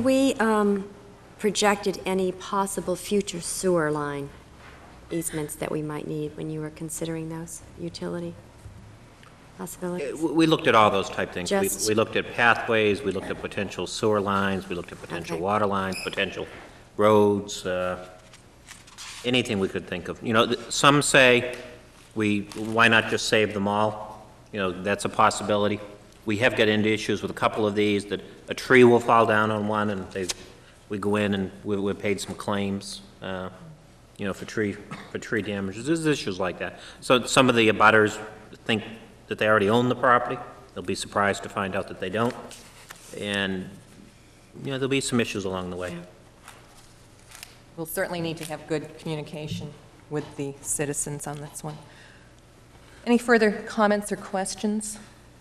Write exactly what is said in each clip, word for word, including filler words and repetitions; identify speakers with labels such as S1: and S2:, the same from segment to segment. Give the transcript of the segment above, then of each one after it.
S1: we um, projected any possible future sewer line easements that we might need when you were considering those utility possibilities?
S2: We looked at all those type things. We,
S1: Just-
S2: we looked at pathways, we looked at potential sewer lines, we looked at potential
S1: Okay.
S2: water lines, potential roads, uh, anything we could think of. You know, th- some say, we, why not just save them all? You know, that's a possibility. We have got into issues with a couple of these, that a tree will fall down on one, and they, we go in and we, we're paid some claims, uh, you know, for tree, for tree damages. There's issues like that. So some of the abutters think that they already own the property. They'll be surprised to find out that they don't. And, you know, there'll be some issues along the way.
S3: We'll certainly need to have good communication with the citizens on this one. Any further comments or questions?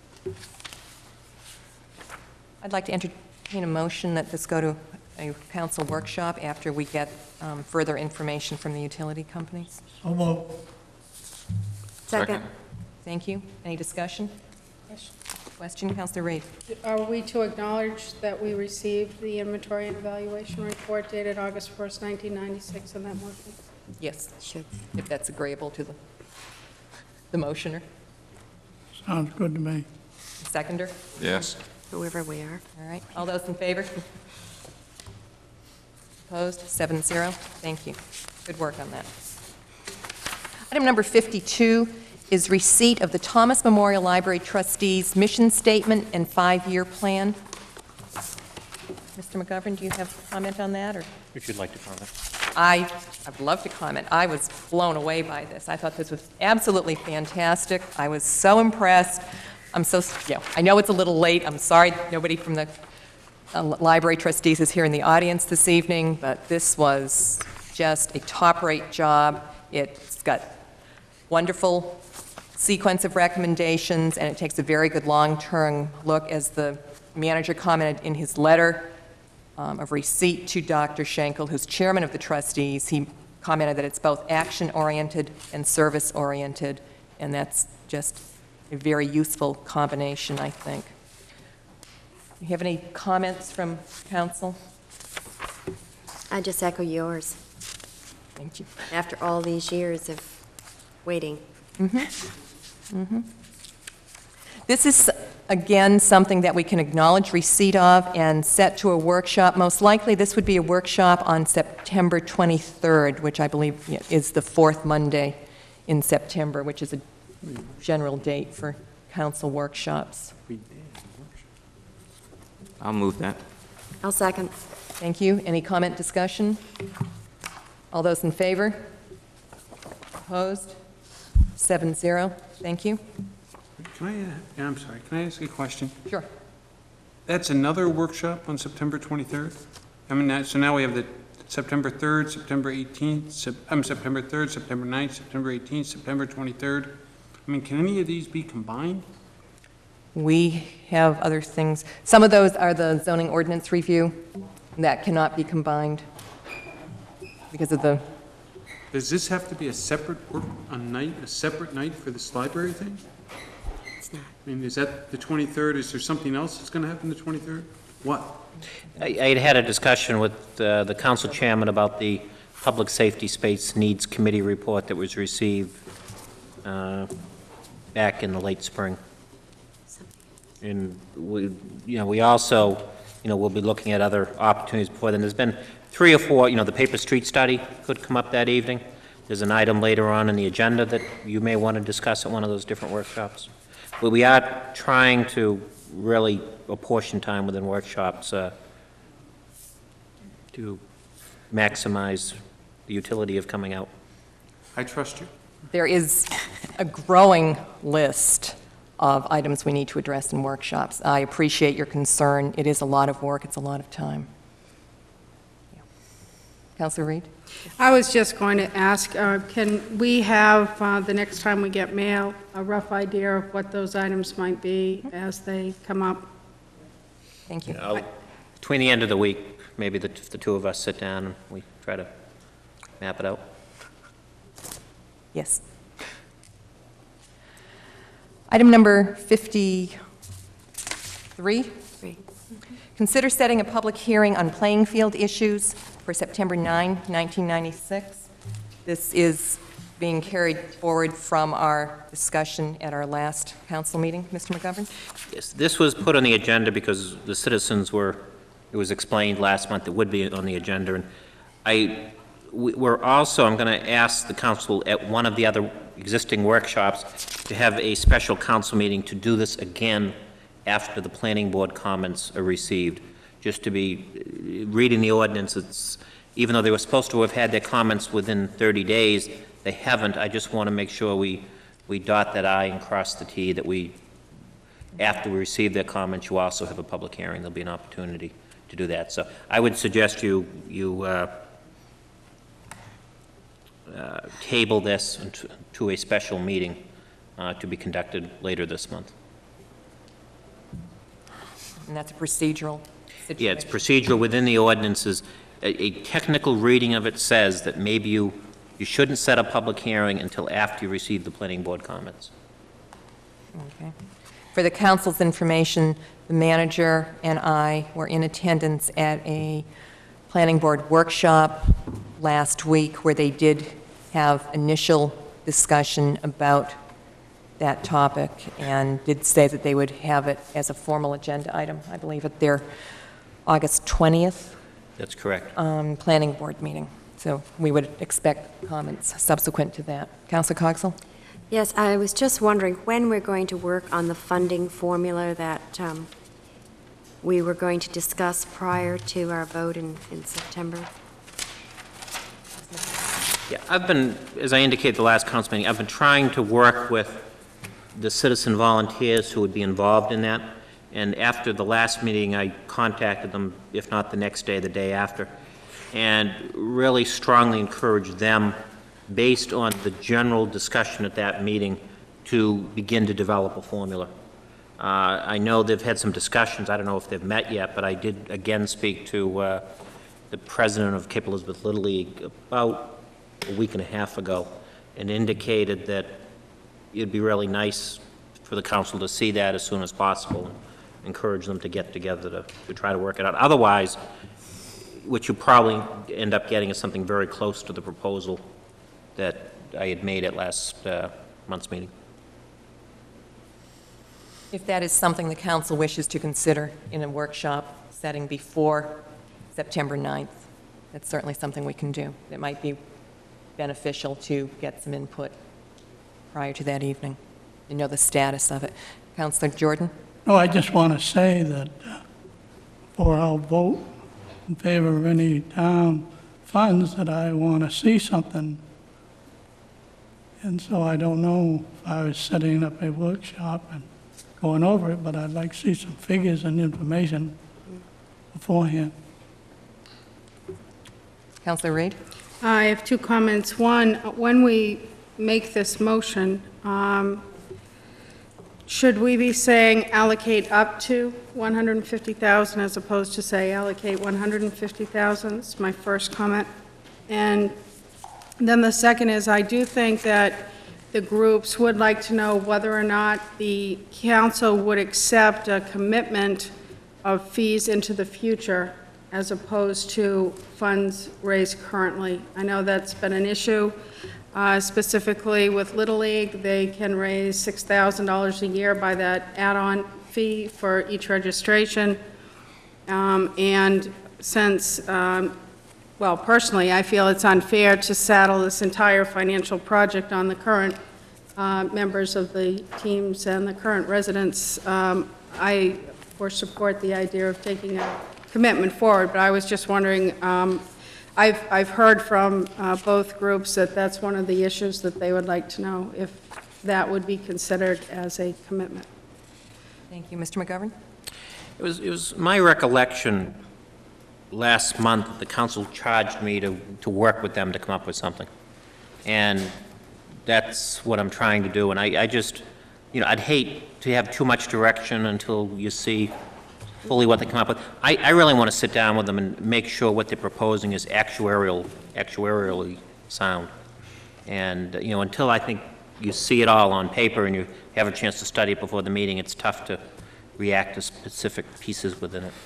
S3: I'd like to entertain a motion that this go to a council workshop after we get um, further information from the utility companies.
S4: So moved.
S1: Second.
S3: Thank you. Any discussion? Question, Councilor Reed?
S5: Are we to acknowledge that we received the inventory and evaluation report dated August first, nineteen ninety-six in that motion?
S3: Yes,
S1: Should.
S3: if that's agreeable to the, the motioner.
S4: Sounds good to me.
S3: Seconder?
S6: Yes.
S1: Whoever we are.
S3: All right. All those in favor? Opposed? Seven zero. Thank you. Good work on that. Item number fifty-two is receipt of the Thomas Memorial Library Trustees' mission statement and five-year plan. Mister McGovern, do you have a comment on that, or?
S2: If you'd like to comment.
S3: I, I'd love to comment. I was blown away by this. I thought this was absolutely fantastic. I was so impressed. I'm so, you know, I know it's a little late. I'm sorry nobody from the uh, library trustees is here in the audience this evening, but this was just a top-rate job. It's got wonderful sequence of recommendations, and it takes a very good long-term look, as the manager commented in his letter um, of receipt to Doctor Schenkel, who's chairman of the trustees. He commented that it's both action-oriented and service-oriented, and that's just a very useful combination, I think. Do you have any comments from council?
S1: I just echo yours.
S3: Thank you.
S1: After all these years of waiting.
S3: Mm-hmm. This is, again, something that we can acknowledge receipt of and set to a workshop. Most likely, this would be a workshop on September twenty-third, which I believe is the fourth Monday in September, which is a general date for council workshops.
S6: I'll move that.
S1: I'll second.
S3: Thank you. Any comment, discussion? All those in favor? Opposed? Seven zero. Thank you.
S7: Can I, uh, yeah, I'm sorry, can I ask a question?
S3: Sure.
S7: That's another workshop on September twenty-third? I mean, that- so now we have the September third, September eighteenth, Sep- I'm September third, September ninth, September eighteenth, September twenty-third. I mean, can any of these be combined?
S3: We have other things. Some of those are the zoning ordinance review. That cannot be combined because of the,
S7: Does this have to be a separate work, a night, a separate night for this library thing?
S1: It's not.
S7: I mean, is that the twenty-third? Is there something else that's going to happen the twenty-third? What?
S2: I I had had a discussion with uh, the council chairman about the Public Safety Space Needs Committee report that was received uh, back in the late spring. And we, you know, we also, you know, we'll be looking at other opportunities before then. There's been three or four, you know, the paper street study could come up that evening. There's an item later on in the agenda that you may want to discuss at one of those different workshops. But we are trying to really apportion time within workshops uh, to maximize the utility of coming out.
S7: I trust you.
S3: there is a growing list of items we need to address in workshops. I appreciate your concern. It is a lot of work. It's a lot of time. Yeah. Councilor Reed?
S5: I was just going to ask, uh, can we have, uh, the next time we get mail, a rough idea of what those items might be as they come up?
S3: Thank you.
S2: I'll- Between the end of the week, maybe the, the two of us sit down and we try to map it out.
S3: Yes. Item number fifty-three.
S1: Three.
S3: Consider setting a public hearing on playing field issues for September ninth, nineteen ninety-six. This is being carried forward from our discussion at our last council meeting. Mister McGovern?
S2: Yes, this was put on the agenda because the citizens were, it was explained last month it would be on the agenda. And I, we- we're also, I'm going to ask the council at one of the other existing workshops to have a special council meeting to do this again after the planning board comments are received. Just to be, reading the ordinance, it's, even though they were supposed to have had their comments within thirty days, they haven't. I just want to make sure we, we dot that I and cross the T, that we, after we receive their comments, you also have a public hearing. There'll be an opportunity to do that. So I would suggest you, you uh, uh, table this to, to a special meeting uh, to be conducted later this month.
S3: And that's a procedural situation.
S2: Yeah, it's procedural within the ordinances. A, a technical reading of it says that maybe you, you shouldn't set a public hearing until after you receive the planning board comments.
S3: Okay. For the council's information, the manager and I were in attendance at a planning board workshop last week where they did have initial discussion about that topic and did say that they would have it as a formal agenda item, I believe, at their August twentieth
S2: That's correct.
S3: um, planning board meeting. So we would expect comments subsequent to that. Councilor Cogswell?
S1: Yes, I was just wondering when we're going to work on the funding formula that um, we were going to discuss prior to our vote in, in September.
S2: Yeah, I've been, as I indicated the last council meeting, I've been trying to work with the citizen volunteers who would be involved in that. And after the last meeting, I contacted them, if not the next day, the day after, and really strongly encouraged them, based on the general discussion at that meeting, to begin to develop a formula. Uh, I know they've had some discussions. I don't know if they've met yet, but I did again speak to uh, the president of Cape Elizabeth Little League about a week and a half ago, and indicated that it'd be really nice for the council to see that as soon as possible, and encourage them to get together to, to try to work it out. Otherwise, what you probably end up getting is something very close to the proposal that I had made at last uh, month's meeting.
S3: If that is something the council wishes to consider in a workshop setting before September ninth, that's certainly something we can do. It might be beneficial to get some input prior to that evening, you know the status of it. Councilor Jordan?
S4: No, I just want to say that uh, before I'll vote in favor of any town funds, that I want to see something. And so I don't know if I was setting up a workshop and going over it, but I'd like to see some figures and information beforehand.
S3: Councilor Reed?
S5: I have two comments. One, when we make this motion, um, should we be saying allocate up to one hundred fifty thousand as opposed to say allocate one hundred fifty thousand? That's my first comment. And then the second is, I do think that the groups would like to know whether or not the council would accept a commitment of fees into the future as opposed to funds raised currently. I know that's been an issue, uh, specifically with Little League. They can raise six thousand dollars a year by that add-on fee for each registration. Um, and since, um, well, personally, I feel it's unfair to saddle this entire financial project on the current uh, members of the teams and the current residents. Um, I, of course, support the idea of taking a commitment forward, but I was just wondering, um, I've, I've heard from uh, both groups that that's one of the issues that they would like to know, if that would be considered as a commitment.
S3: Thank you. Mister McGovern?
S2: It was, it was my recollection last month that the council charged me to, to work with them to come up with something. And that's what I'm trying to do. And I, I just, you know, I'd hate to have too much direction until you see fully what they come up with. I, I really want to sit down with them and make sure what they're proposing is actuarial, actuarially sound. And, you know, until I think you see it all on paper and you have a chance to study it before the meeting, it's tough to react to specific pieces within it.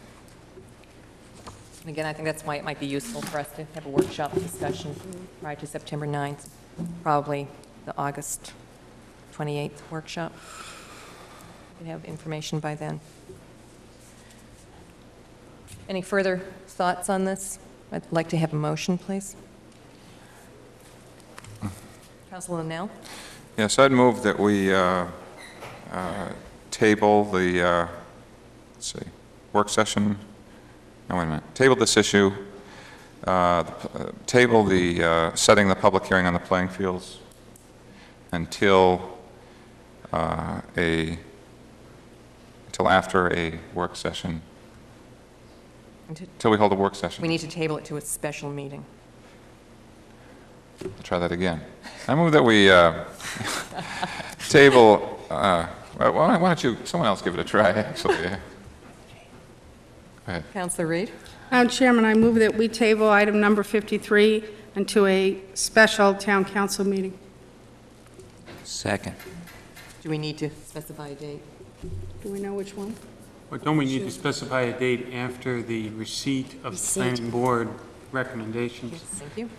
S3: And again, I think that's why it might be useful for us to have a workshop discussion prior to September ninth, probably the August twenty-eighth workshop. We have information by then. Any further thoughts on this? I'd like to have a motion, please. Councilor Linnell?
S6: Yes, I'd move that we uh, uh, table the, uh, let's see, work session, no, wait a minute, table this issue, uh, the- uh, table the, uh, setting the public hearing on the playing fields until uh, a, until after a work session,
S3: And to-
S6: until we hold a work session.
S3: We need to table it to a special meeting.
S6: I'll try that again. I move that we uh, table, uh, why why don't you, someone else give it a try, actually. Go ahead.
S3: Councilor Reed?
S5: Madam Chairman, I move that we table item number fifty-three into a special town council meeting.
S8: Second.
S3: Do we need to specify a date?
S5: Do we know which one?
S7: But don't we need to specify a date after the receipt of the
S1: Receipt.
S7: planning board recommendations?
S3: Thank you.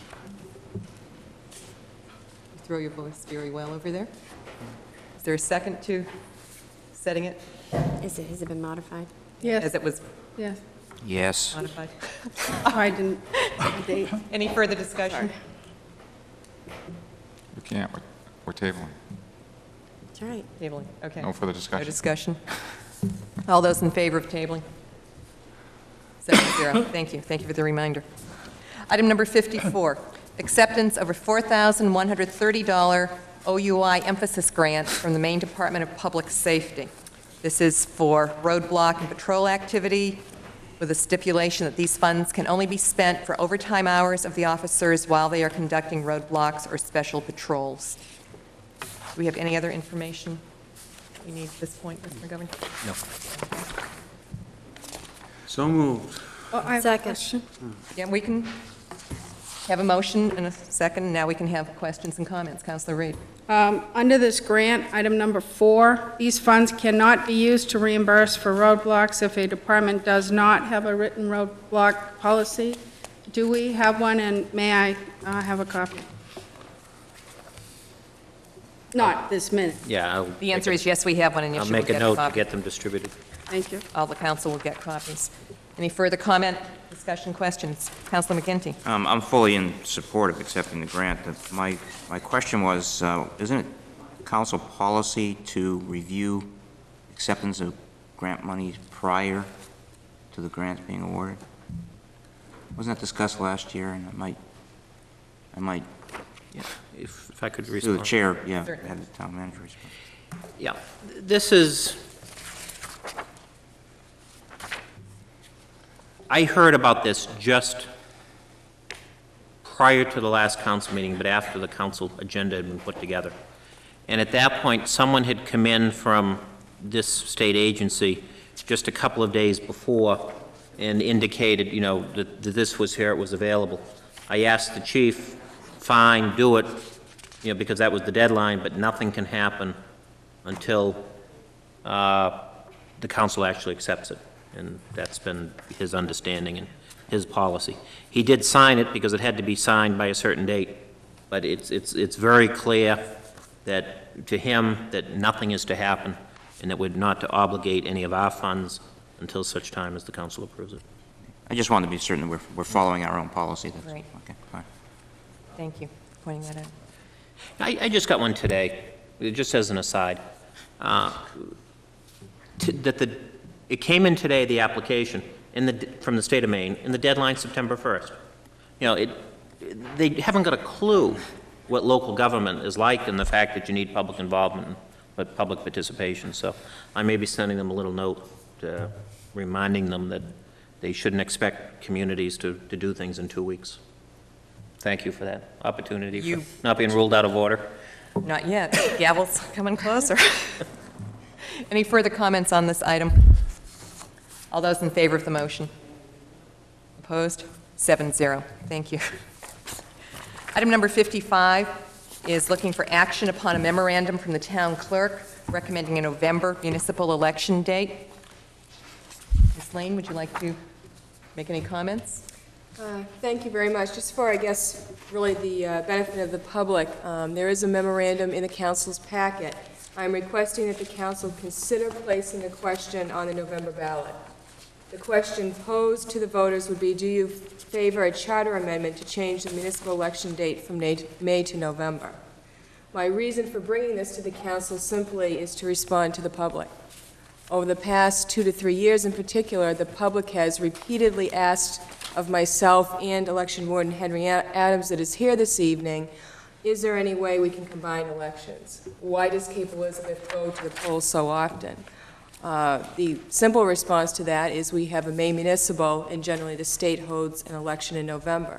S3: You throw your voice very well over there. Is there a second to setting it
S1: Is it, has it been modified?
S3: as
S5: Yes,
S3: it was
S5: yes.
S8: Yes.
S3: modified?
S5: Oh, I didn't, the date.
S3: Any further discussion?
S6: We can't, we're- we're tabling.
S1: That's right.
S3: Tabling, okay.
S6: No further
S3: No
S6: discussion.
S3: discussion? All those in favor of tabling? Seven zero. Thank you. Thank you for the reminder. Item number fifty-four, acceptance of a four thousand one hundred thirty dollars O U I emphasis grant from the Maine Department of Public Safety. This is for roadblock and patrol activity with a stipulation that these funds can only be spent for overtime hours of the officers while they are conducting roadblocks or special patrols. Do we have any other information we need at this point, Mister McGovern?
S2: No.
S7: So moved.
S5: Oh, I have a
S1: Second.
S5: question.
S3: Yeah, we can have a motion and a second, and now we can have questions and comments. Councilor Reed.
S5: Um, Under this grant, item number four, these funds cannot be used to reimburse for roadblocks if a department does not have a written roadblock policy. Do we have one, and may I uh, have a copy? Not this minute.
S2: Yeah, I'll
S3: The answer is yes, we have one, and
S2: I'll
S3: yes, you will
S2: make a
S3: get a
S2: note to
S3: copy.
S2: get them distributed.
S5: Thank you.
S3: All the council will get copies. Any further comment, discussion, questions? Councilor McGinty.
S8: Um, I'm fully in support of accepting the grant. The- My, my question was, uh, isn't it council policy to review acceptance of grant money prior to the grants being awarded? Wasn't that discussed last year, and I might, I might,
S2: Yeah, if if I could
S8: through
S2: respond.
S8: the chair, yeah,
S3: Sure.
S8: have the town manager respond.
S2: Yeah, this is, I heard about this just prior to the last council meeting, but after the council agenda had been put together. And at that point, someone had come in from this state agency just a couple of days before and indicated, you know, that that this was here, it was available. I asked the chief, fine, do it, you know, because that was the deadline, but nothing can happen until uh, the council actually accepts it. And that's been his understanding and his policy. He did sign it because it had to be signed by a certain date, but it's, it's, it's very clear that, to him, that nothing is to happen and that we're not to obligate any of our funds until such time as the council approves it.
S8: I just wanted to be certain that we're, we're following our own policy. That's-
S3: Right.
S8: Okay, fine.
S3: Thank you for pointing that out.
S2: I, I just got one today, just as an aside, uh, to- that the, it came in today, the application, in the, from the state of Maine, and the deadline September first. You know, it, they haven't got a clue what local government is like and the fact that you need public involvement, but public participation. So I may be sending them a little note uh, reminding them that they shouldn't expect communities to, to do things in two weeks. Thank you for that opportunity,
S3: You-
S2: for not being ruled out of order.
S3: Not yet. Gavel's coming closer. Any further comments on this item? All those in favor of the motion? Opposed? Seven zero. Thank you. Item number fifty-five, is looking for action upon a memorandum from the town clerk recommending a November municipal election date. Miz Lane, would you like to make any comments?
S9: Uh, Thank you very much. Just for, I guess, really the uh, benefit of the public, um, there is a memorandum in the council's packet. I'm requesting that the council consider placing a question on the November ballot. The question posed to the voters would be, do you favor a charter amendment to change the municipal election date from May to November? My reason for bringing this to the council simply is to respond to the public. Over the past two to three years in particular, the public has repeatedly asked of myself and election warden Henry Adams that is here this evening, is there any way we can combine elections? Why does Cape Elizabeth go to the polls so often? Uh, the simple response to that is we have a May municipal, and generally the state holds an election in November.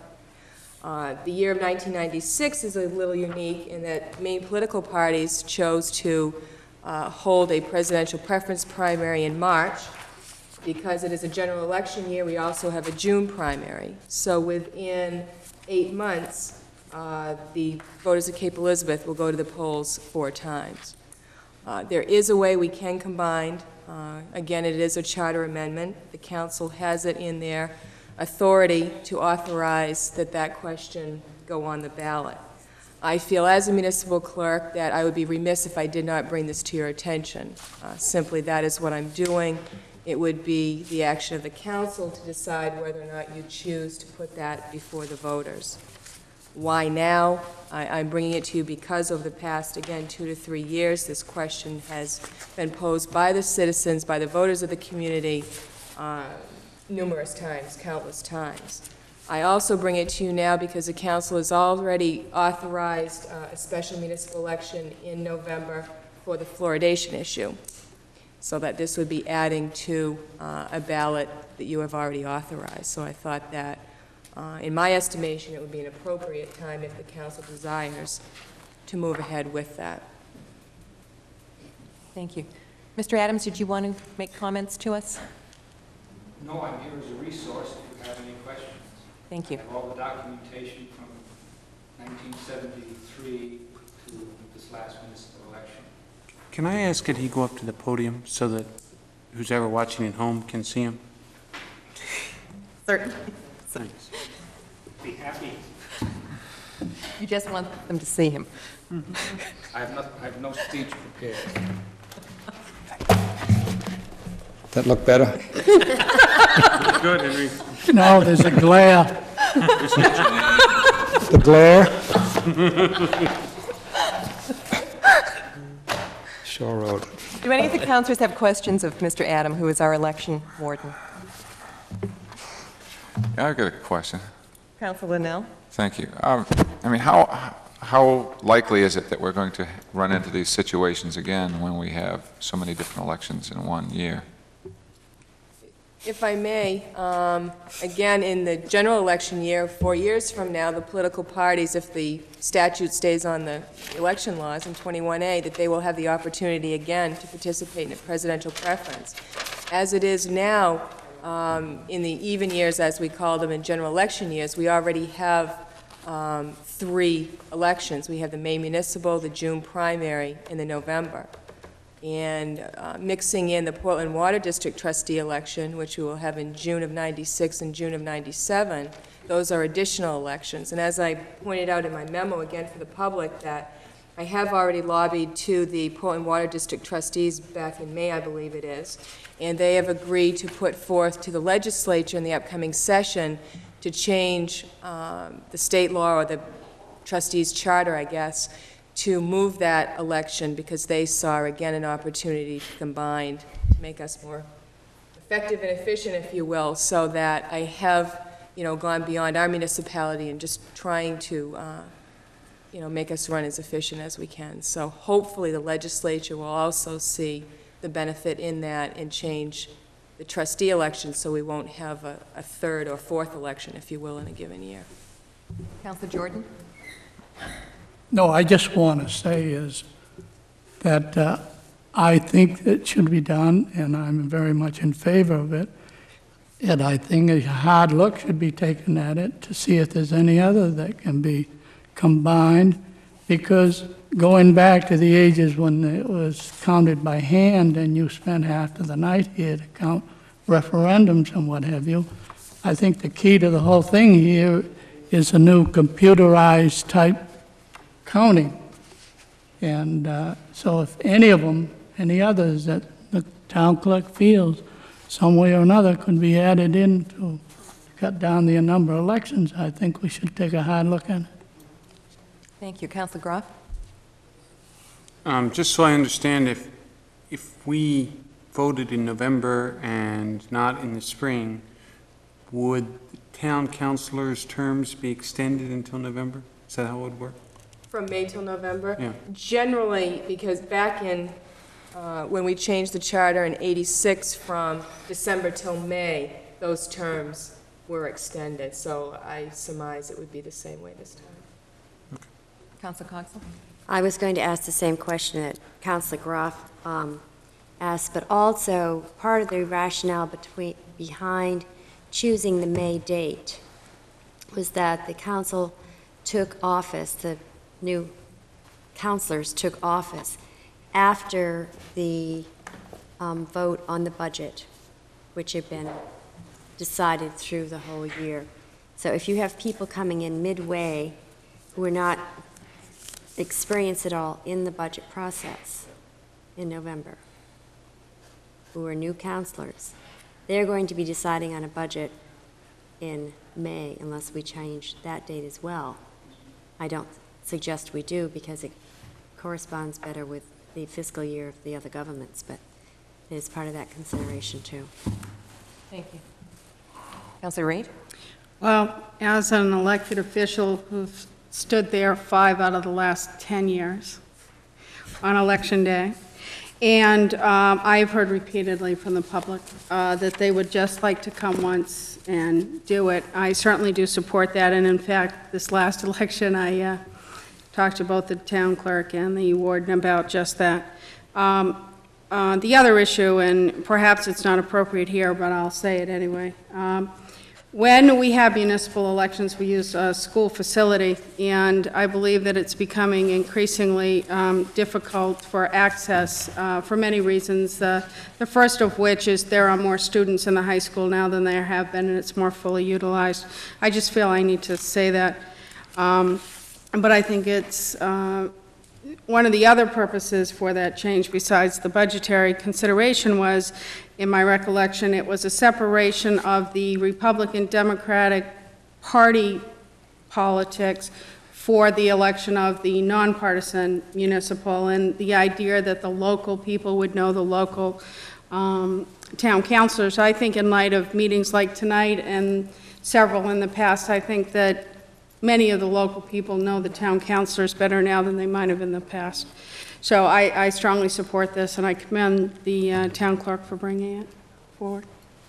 S9: Uh, the year of nineteen ninety-six is a little unique in that main political parties chose to uh, hold a presidential preference primary in March. Because it is a general election year, we also have a June primary. So within eight months, uh, the voters of Cape Elizabeth will go to the polls four times. Uh, there is a way we can combine. Uh, again, it is a charter amendment. The council has it in their authority to authorize that that question go on the ballot. I feel as a municipal clerk that I would be remiss if I did not bring this to your attention. Uh, simply that is what I'm doing. It would be the action of the council to decide whether or not you choose to put that before the voters. Why now? I, I'm bringing it to you because over the past, again, two to three years, this question has been posed by the citizens, by the voters of the community, uh, numerous times, countless times. I also bring it to you now because the council has already authorized uh, a special municipal election in November for the fluoridation issue, so that this would be adding to uh, a ballot that you have already authorized. So I thought that, uh, in my estimation, it would be an appropriate time if the council desires to move ahead with that.
S3: Thank you. Mister Adams, did you want to make comments to us?
S10: No, I'm here as a resource if you have any questions.
S3: Thank you.
S10: I have all the documentation from nineteen seventy-three to this last municipal election.
S7: Can I ask that he go up to the podium so that who's ever watching at home can see him?
S3: Certainly.
S7: Thanks.
S10: Be happy.
S3: You just want them to see him.
S10: I have not, I have no speech prepared.
S11: That look better?
S7: Good, Henry.
S4: No, there's a glare.
S11: The glare? Shaw Road.
S3: Do any of the councilors have questions of Mister Adam, who is our election warden?
S6: Yeah, I've got a question.
S3: Councilor Linnell?
S6: Thank you. Um, I mean, how, how likely is it that we're going to run into these situations again when we have so many different elections in one year?
S9: If I may, um, again, in the general election year, four years from now, the political parties, if the statute stays on the election laws in twenty-one A, that they will have the opportunity again to participate in a presidential preference. As it is now, um, in the even years, as we call them, in general election years, we already have um, three elections. We have the May municipal, the June primary, and the November. And uh, mixing in the Portland Water District trustee election, which we will have in June of ninety-six and June of ninety-seven, those are additional elections. And as I pointed out in my memo, again for the public, that I have already lobbied to the Portland Water District trustees back in May, I believe it is, and they have agreed to put forth to the legislature in the upcoming session to change um, the state law, or the trustees' charter, I guess, to move that election because they saw, again, an opportunity to combine, to make us more effective and efficient, if you will, so that I have, you know, gone beyond our municipality and just trying to, uh, you know, make us run as efficient as we can. So hopefully the legislature will also see the benefit in that and change the trustee election so we won't have a, a third or fourth election, if you will, in a given year.
S3: Councilor Jordan?
S4: No, I just want to say is that uh, I think it should be done, and I'm very much in favor of it. And I think a hard look should be taken at it to see if there's any other that can be combined because going back to the ages when it was counted by hand and you spent half of the night here to count referendums and what have you, I think the key to the whole thing here is a new computerized type counting. And uh, so if any of them, any others that the town clerk feels some way or another could be added in to cut down the number of elections, I think we should take a hard look at it.
S3: Thank you. Councilor Groff?
S7: Um, Just so I understand, if, if we voted in November and not in the spring, would the town councilors' terms be extended until November? Is that how it would work?
S9: From May till November?
S7: Yeah.
S9: Generally, because back in, uh, when we changed the charter in eighty-six from December till May, those terms were extended, so I surmise it would be the same way this time.
S3: Councilor Coxell?
S1: I was going to ask the same question that Councilor Groff um, asked, but also part of the rationale between, behind choosing the May date was that the council took office, the new councilors took office after the um, vote on the budget, which had been decided through the whole year. So if you have people coming in midway who are not experienced at all in the budget process in November, who are new councilors, they're going to be deciding on a budget in May unless we change that date as well. I don't suggest we do because it corresponds better with the fiscal year of the other governments, but it is part of that consideration too.
S3: Thank you. Councilor Reid?
S5: Well, as an elected official who's stood there five out of the last ten years on Election Day, and um, I've heard repeatedly from the public uh, that they would just like to come once and do it. I certainly do support that, and in fact, this last election, I uh, talked to both the town clerk and the warden about just that. Um, uh, the other issue, and perhaps it's not appropriate here, but I'll say it anyway. Um, When we have municipal elections, we use a school facility, and I believe that it's becoming increasingly um, difficult for access uh, for many reasons. Uh, the first of which is there are more students in the high school now than there have been, and it's more fully utilized. I just feel I need to say that. Um, but I think it's uh, one of the other purposes for that change, besides the budgetary consideration, was, in my recollection, it was a separation of the Republican-Democratic Party politics for the election of the nonpartisan municipal, and the idea that the local people would know the local um, town councilors. I think in light of meetings like tonight and several in the past, I think that many of the local people know the town councilors better now than they might have in the past. So I, I strongly support this, and I commend the uh, town clerk for bringing it forward.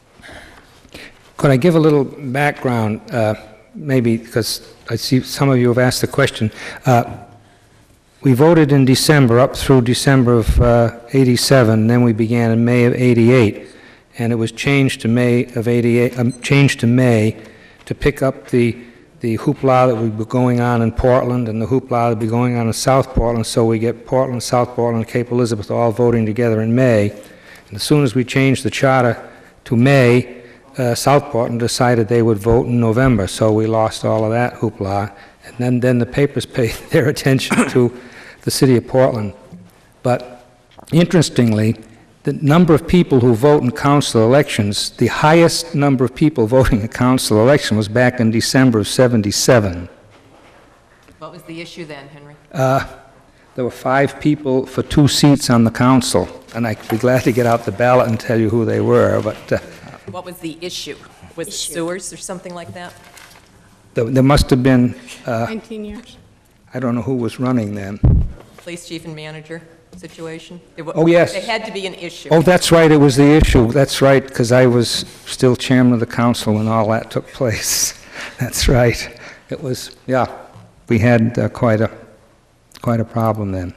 S11: Could I give a little background, uh, maybe because I see some of you have asked the question. Uh, we voted in December, up through December of uh, eighty-seven, then we began in May of eighty-eight, and it was changed to May of eighty-eight, um, changed to May to pick up the the hoopla that would be going on in Portland and the hoopla that would be going on in South Portland, so we get Portland, South Portland, and Cape Elizabeth all voting together in May. And as soon as we changed the charter to May, uh, South Portland decided they would vote in November, so we lost all of that hoopla. And then, then the papers paid their attention to the city of Portland. But interestingly, the number of people who vote in council elections, the highest number of people voting in council election was back in December of seventy-seven.
S3: What was the issue then, Henry?
S11: Uh, there were five people for two seats on the council, and I'd be glad to get out the ballot and tell you who they were, but uh,
S3: What was the issue? Was it sewers or something like that?
S11: there, there must have been, uh,
S5: nineteen years.
S11: I don't know who was running then.
S3: Police chief and manager situation? It wa-
S11: Oh, yes.
S3: There had to be an issue.
S11: Oh, that's right, it was the issue, that's right, because I was still chairman of the council when all that took place. That's right. It was, yeah, we had uh, quite a, quite a problem then.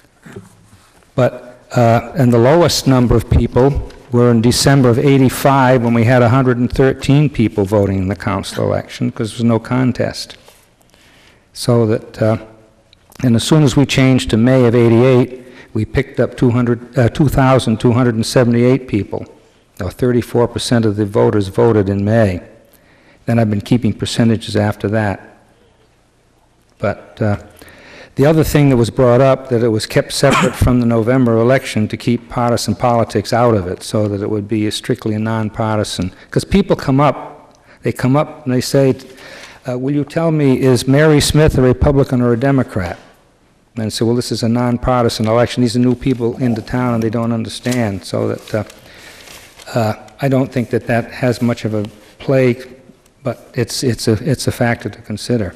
S11: But, uh, and the lowest number of people were in December of eighty-five, when we had one hundred thirteen people voting in the council election, because there was no contest. So that, uh, And as soon as we changed to May of eighty-eight, we picked up two hundred, uh, two thousand two hundred seventy-eight people, or thirty-four percent of the voters voted in May. Then I've been keeping percentages after that. But uh, the other thing that was brought up, that it was kept separate from the November election to keep partisan politics out of it, so that it would be strictly a nonpartisan. Because people come up, they come up and they say, uh, will you tell me, is Mary Smith a Republican or a Democrat? And say, well, this is a nonpartisan election. These are new people into town and they don't understand. So that uh, uh, I don't think that that has much of a play, but it's, it's, a, it's a factor to consider.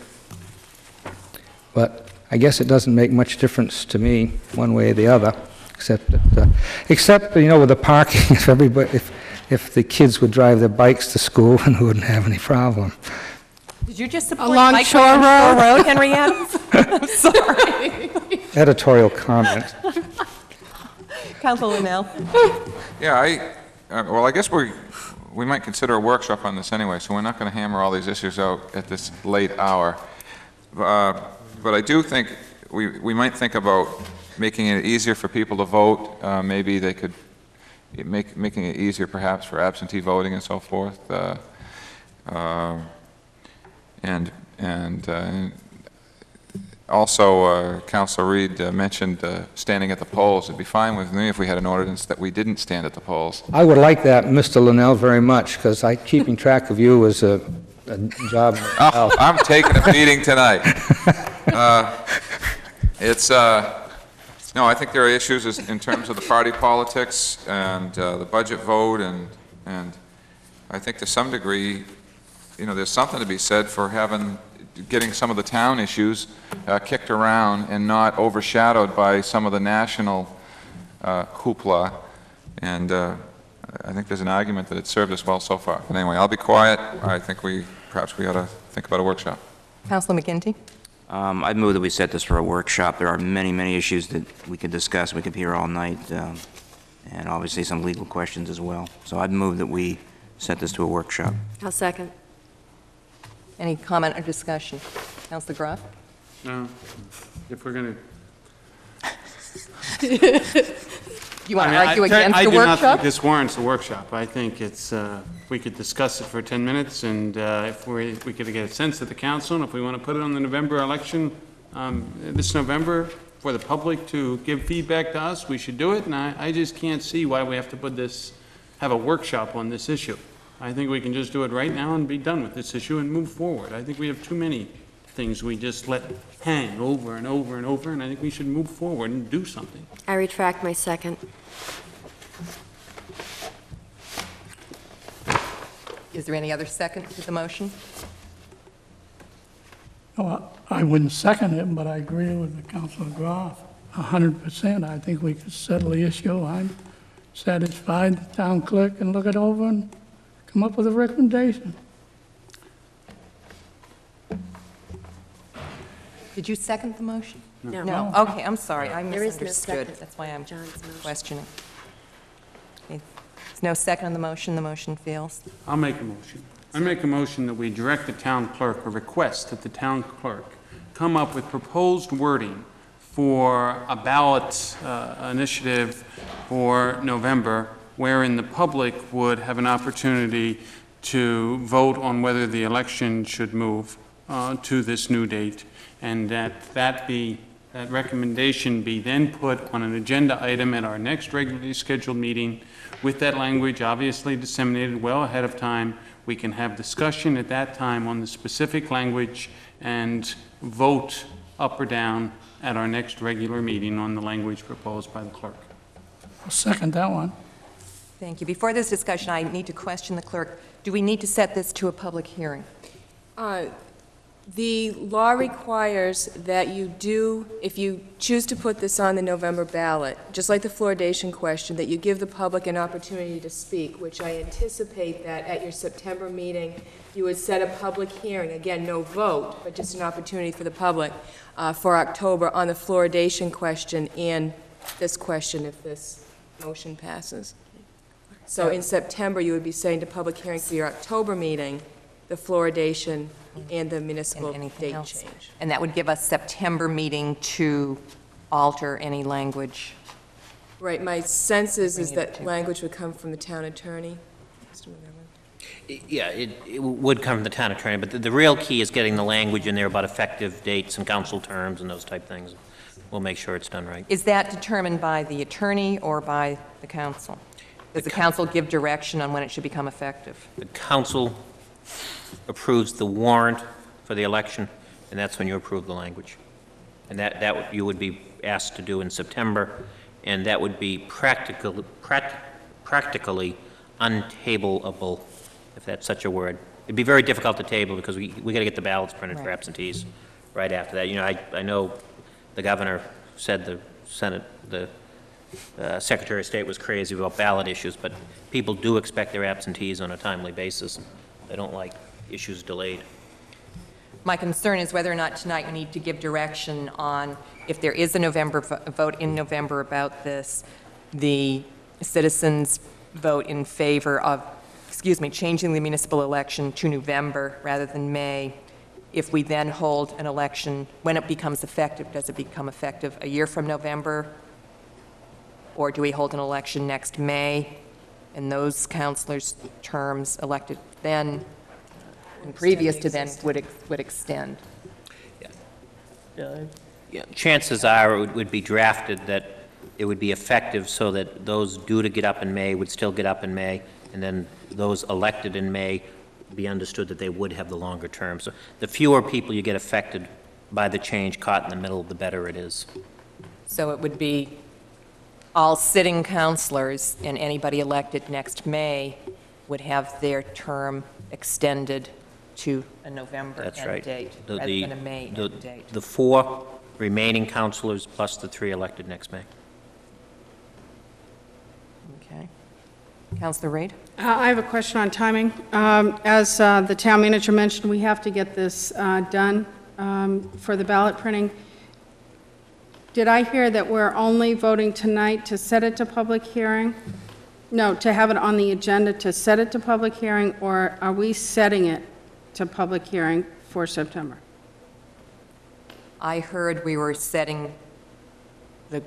S11: But I guess it doesn't make much difference to me one way or the other, except that, uh, except, you know, with the parking, if everybody, if, if the kids would drive their bikes to school, then we wouldn't have any problem.
S3: Did you just support
S5: Along
S3: Mike
S5: Shore
S3: on Shore
S5: Road?
S3: Road, Henry Adams? I'm sorry.
S11: Editorial comment.
S3: Councilor Linnell?
S6: Yeah, I, uh, well, I guess we, we might consider a workshop on this anyway, so we're not going to hammer all these issues out at this late hour. Uh, but I do think we, we might think about making it easier for people to vote. Uh, maybe they could make, making it easier perhaps for absentee voting and so forth. Uh, uh, and, and, uh, Also, uh, Councilor Reed uh, mentioned uh, standing at the polls. It'd be fine with me if we had an ordinance that we didn't stand at the polls.
S11: I would like that, Mister Linnell, very much, because I keeping track of you is a, a job.
S6: Oh, I'm taking a beating tonight. Uh, it's, uh, no, I think there are issues as, in terms of the party politics and uh, the budget vote, and, and I think to some degree, you know, there's something to be said for having getting some of the town issues uh, kicked around and not overshadowed by some of the national uh, hoopla. And uh, I think there's an argument that it's served us well so far. But anyway, I'll be quiet. I think we, perhaps we ought to think about a workshop.
S3: Councilor McGinty?
S8: Um, I'd move that we set this for a workshop. There are many, many issues that we could discuss. We could be here all night, um, and obviously some legal questions as well. So I'd move that we set this to a workshop.
S1: I'll second.
S3: Any comment or discussion? Councilor Groff?
S7: No, if we're going
S3: You want
S7: I
S3: to
S7: mean,
S3: argue
S7: I-
S3: against
S7: I
S3: the
S7: do not
S3: workshop?
S7: think this warrants a workshop. I think it's, uh, we could discuss it for ten minutes, and uh, if we, we could get a sense of the council, and if we want to put it on the November election, um, this November, for the public to give feedback to us, we should do it, and I, I just can't see why we have to put this, have a workshop on this issue. I think we can just do it right now and be done with this issue and move forward. I think we have too many things we just let hang over and over and over, and I think we should move forward and do something.
S1: I retract my second.
S3: Is there any other second to the motion?
S4: No, I wouldn't second it, but I agree with the Councilor Groff a hundred percent. I think we could settle the issue. I'm satisfied the town clerk can look it over and come up with a recommendation.
S3: Did you second the motion?
S1: No.
S3: No, okay, I'm sorry, I
S1: There is no
S3: misunderstood.
S1: second.
S3: That's why I'm
S1: John's motion.
S3: questioning. Okay, there's no second on the motion, the motion fails.
S7: I'll make a motion. I make a motion that we direct the town clerk, or request that the town clerk come up with proposed wording for a ballot uh, initiative for November, wherein the public would have an opportunity to vote on whether the election should move uh, to this new date, and that that be, that recommendation be then put on an agenda item at our next regularly scheduled meeting with that language obviously disseminated well ahead of time. We can have discussion at that time on the specific language and vote up or down at our next regular meeting on the language proposed by the clerk.
S4: I'll second that one.
S3: Thank you. Before this discussion, I need to question the clerk. Do we need to set this to a public hearing?
S9: Uh, The law requires that you do, if you choose to put this on the November ballot, just like the fluoridation question, that you give the public an opportunity to speak, which I anticipate that at your September meeting, you would set a public hearing, again, no vote, but just an opportunity for the public, uh, for October on the fluoridation question and this question if this motion passes. So in September, you would be setting the public hearing for your October meeting, the fluoridation and the
S3: And
S9: municipal
S3: anything
S9: date
S3: else.
S9: change.
S3: And that would give us September meeting to alter any language.
S9: Right, my sense is,
S3: We
S9: is
S3: need
S9: that
S3: to-
S9: language would come from the town attorney. Mister McGovern?
S2: Yeah, it, it would come from the town attorney, but the, the real key is getting the language in there about effective dates and council terms and those type things. We'll make sure it's done right.
S3: Is that determined by the attorney or by the council? Does the council give direction on when it should become effective?
S2: The council approves the warrant for the election, and that's when you approve the language. And that, that would- you would be asked to do in September, and that would be practical, prac- practically untableable, if that's such a word. It'd be very difficult to table because we, we got to get the ballots printed for
S3: Right.
S2: absentees right after that. You know, I, I know the governor said the Senate, the uh, Secretary of State was crazy about ballot issues, but people do expect their absentees on a timely basis. They don't like issues delayed.
S3: My concern is whether or not tonight we need to give direction on, if there is a November vo- vote in November about this, the citizens vote in favor of, excuse me, changing the municipal election to November rather than May. If we then hold an election, when it becomes effective, does it become effective a year from November? Or do we hold an election next May, and those councilors' terms elected then and previous to then would, ex- would extend?
S2: Yeah, chances are it would- would be drafted that it would be effective so that those due to get up in May would still get up in May, and then those elected in May be understood that they would have the longer term. So the fewer people you get affected by the change caught in the middle, the better it is.
S3: So it would be all sitting councilors and anybody elected next May would have their term extended to a November
S2: That's
S3: end
S2: right.
S3: date
S2: The-
S3: rather
S2: the-
S3: than a May
S2: the-
S3: end date.
S2: The four remaining councilors plus the three elected next May.
S3: Okay. Councilor Reid?
S5: Uh, I have a question on timing. Um, As uh, the town manager mentioned, we have to get this uh, done um, for the ballot printing. Did I hear that we're only voting tonight to set it to public hearing? No, to have it on the agenda to set it to public hearing, or are we setting it to public hearing for September?
S3: I heard we were setting the,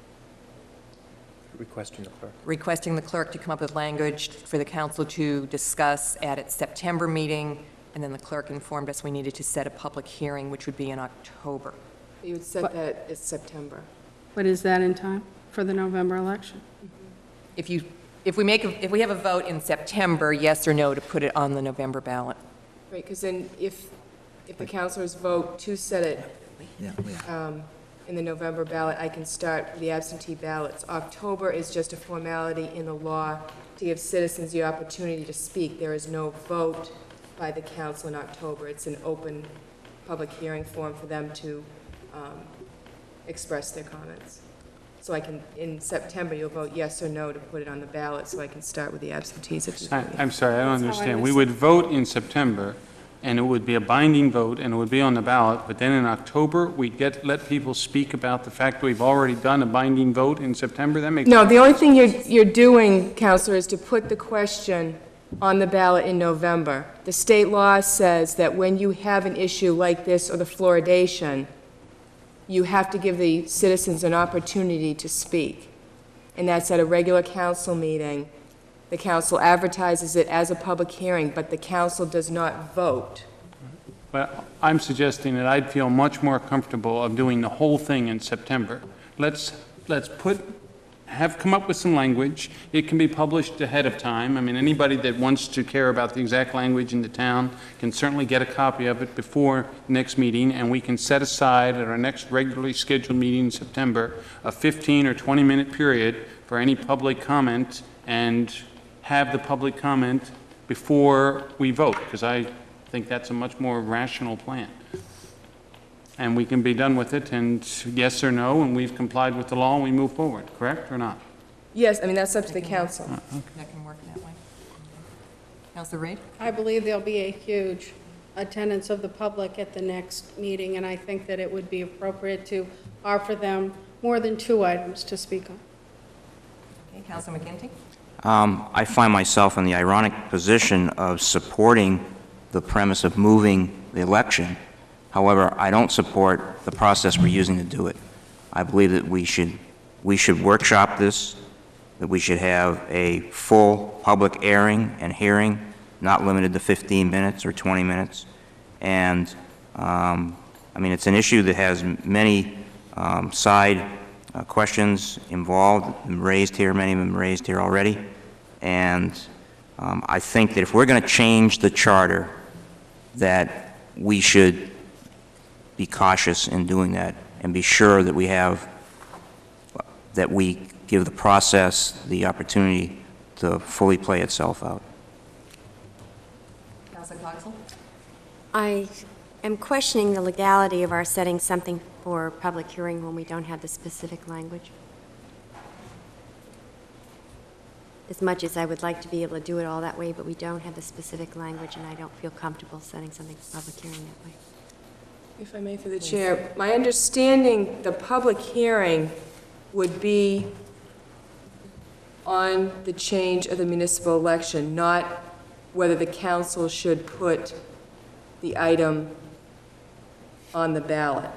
S2: Requesting the clerk.
S3: requesting the clerk to come up with language for the council to discuss at its September meeting, and then the clerk informed us we needed to set a public hearing, which would be in October.
S9: You would set
S5: But-
S9: that as September.
S5: But is that in time for the November election?
S3: If you, if we make, a- if we have a vote in September, yes or no, to put it on the November ballot.
S9: Right, because then if, if the councilors vote to set it um, in the November ballot, I can start with the absentee ballots. October is just a formality in the law to give citizens the opportunity to speak. There is no vote by the council in October. It's an open public hearing forum for them to um, express their comments. So I can, in September, you'll vote yes or no to put it on the ballot, so I can start with the absentees at the
S7: I-
S9: beginning.
S7: I'm sorry, I don't
S5: That's how I
S7: understand. We would vote in September, and it would be a binding vote, and it would be on the ballot, but then in October, we'd get, let people speak about the fact we've already done a binding vote in September? That makes
S9: No, the only thing you're, you're doing, Counselor, is to put the question on the ballot in November. The state law says that when you have an issue like this or the fluoridation, you have to give the citizens an opportunity to speak. And that's at a regular council meeting. The council advertises it as a public hearing, but the council does not vote.
S7: But I'm suggesting that I'd feel much more comfortable of doing the whole thing in September. Let's, let's put, have come up with some language. It can be published ahead of time. I mean, anybody that wants to care about the exact language in the town can certainly get a copy of it before next meeting, and we can set aside at our next regularly scheduled meeting in September a fifteen or twenty minute period for any public comment, and have the public comment before we vote, because I think that's a much more rational plan. And we can be done with it, and yes or no, and we've complied with the law, and we move forward, correct or not?
S9: Yes, I mean, that's up to the council.
S3: That can work that way. Councilor Reid?
S5: I believe there'll be a huge attendance of the public at the next meeting, and I think that it would be appropriate to offer them more than two items to speak on.
S3: Okay, Councilor McGinty?
S8: Um, I find myself in the ironic position of supporting the premise of moving the election. However, I don't support the process we're using to do it. I believe that we should, we should workshop this, that we should have a full public airing and hearing, not limited to fifteen minutes or twenty minutes. And, um, I mean, it's an issue that has many um, side uh, questions involved, and raised here, many of them raised here already. And um, I think that if we're going to change the charter, that we should be cautious in doing that and be sure that we have, that we give the process the opportunity to fully play itself out.
S3: Councilor Coxell?
S1: I am questioning the legality of our setting something for public hearing when we don't have the specific language. As much as I would like to be able to do it all that way, but we don't have the specific language, and I don't feel comfortable setting something for public hearing that way.
S9: If I may, for the chair, my understanding, the public hearing would be on the change of the municipal election, not whether the council should put the item on the ballot.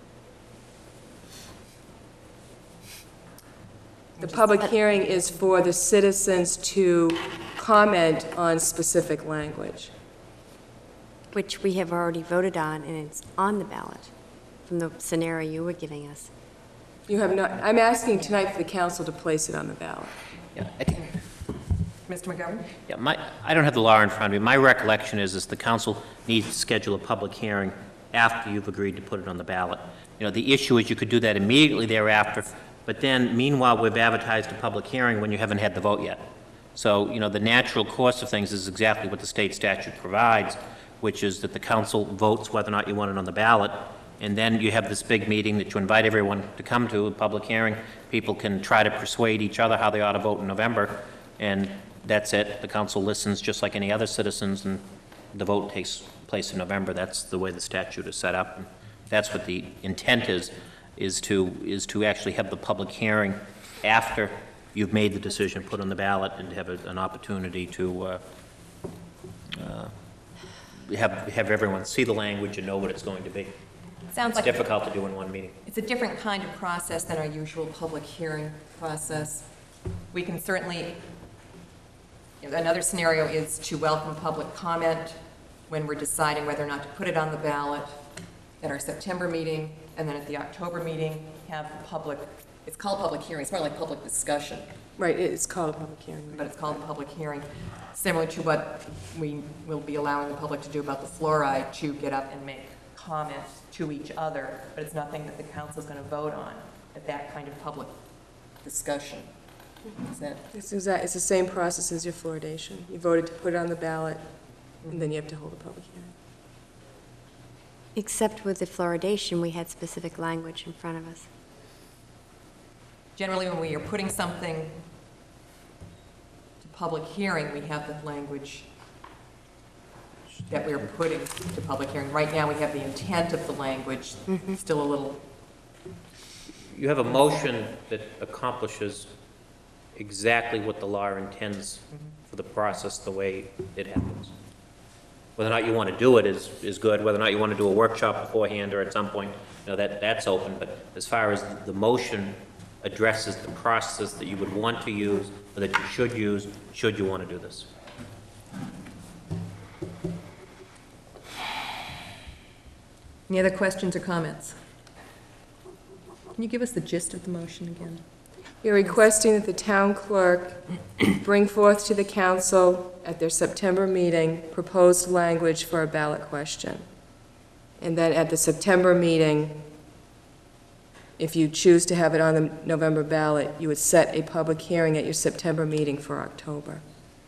S9: The public hearing is for the citizens to comment on specific language.
S1: Which we have already voted on, and it's on the ballot, from the scenario you were giving us.
S9: You have not, I'm asking tonight for the council to place it on the ballot.
S2: Yeah, I think-
S3: Mister McGovern?
S2: Yeah, my, I don't have the law in front of me. My recollection is, is the council needs to schedule a public hearing after you've agreed to put it on the ballot. You know, the issue is you could do that immediately thereafter, but then meanwhile, we've advertised a public hearing when you haven't had the vote yet. So, you know, the natural course of things is exactly what the state statute provides, which is that the council votes whether or not you want it on the ballot, and then you have this big meeting that you invite everyone to come to, a public hearing. People can try to persuade each other how they ought to vote in November, and that's it. The council listens just like any other citizens, and the vote takes place in November. That's the way the statute is set up. And that's what the intent is, is to, is to actually have the public hearing after you've made the decision, put on the ballot, and have a, an opportunity to uh, uh, have, have everyone see the language and know what it's going to be.
S3: Sounds
S2: It's
S3: like
S2: difficult to do in one meeting.
S3: it's a different kind of process than our usual public hearing process. We can certainly, another scenario is to welcome public comment when we're deciding whether or not to put it on the ballot at our September meeting, and then at the October meeting, have the public, it's called public hearing, it's more like public discussion,
S9: Right, it's called a public hearing.
S3: but it's called a public hearing, similar to what we will be allowing the public to do about the fluoride, to get up and make comments to each other, but it's nothing that the council is going to vote on at that kind of public discussion. Is that?
S9: It's exact, it's the same process as your fluoridation. You voted to put it on the ballot, and then you have to hold a public hearing.
S1: Except with the fluoridation, we had specific language in front of us.
S3: Generally, when we are putting something to public hearing, we have the language that we're putting to public hearing. Right now, we have the intent of the language, still a little,
S2: You have a motion that accomplishes exactly what the law intends for the process, the way it happens. Whether or not you want to do it is, is good. Whether or not you want to do a workshop beforehand or at some point, you know, that, that's open. But as far as the motion addresses the process that you would want to use, or that you should use, should you want to do this.
S3: any other questions or comments? Can you give us the gist of the motion again?
S9: You're requesting that the town clerk bring forth to the council at their September meeting proposed language for a ballot question. And then at the September meeting, if you choose to have it on the November ballot, you would set a public hearing at your September meeting for October.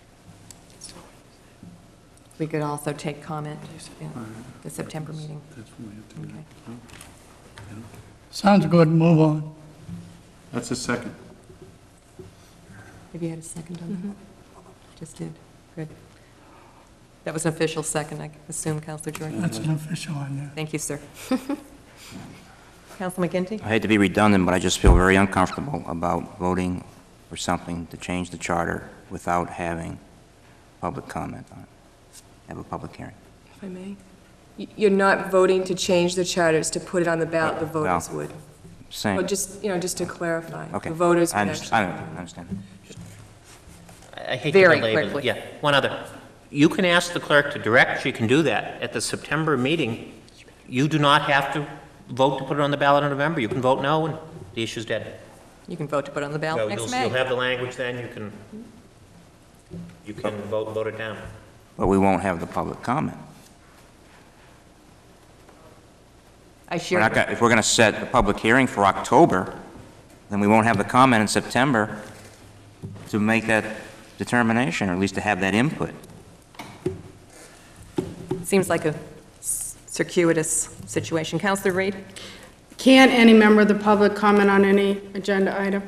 S3: We could also take comment at the September meeting.
S7: That's what we have to do.
S3: Okay.
S4: Sounds good, move on.
S7: That's a second.
S3: Have you had a second on that? Just did. Good. That was an official second, I assume, Councilor Jordan?
S4: That's an official one, yeah.
S3: Thank you, sir. Councilor McGinty?
S8: I hate to be redundant, but I just feel very uncomfortable about voting for something to change the charter without having public comment on it, have a public hearing.
S9: if I may. Y- You're not voting to change the charters to put it on the ballot, the voters
S8: Well,
S9: would.
S8: Same.
S9: Well, just, you know, just to clarify.
S8: Okay.
S9: The voters
S8: I
S9: would
S8: underst-
S9: actually.
S8: I understand.
S2: I hate to
S3: Very
S2: belabor-
S3: quickly.
S2: Yeah, one other. You can ask the clerk to direct, she can do that. At the September meeting, you do not have to vote to put it on the ballot in November. You can vote no, and the issue's dead.
S3: You can vote to put it on the ballot
S2: So
S3: next
S2: you'll,
S3: May.
S2: you'll have the language then, you can, you can vote, vote it down.
S8: But we won't have the public comment.
S3: I
S8: We're
S3: share,
S8: not gonna, if we're going to set the public hearing for October, then we won't have the comment in September to make that determination, or at least to have that input.
S3: seems like a circuitous situation. Counselor Reed?
S5: Can any member of the public comment on any agenda item?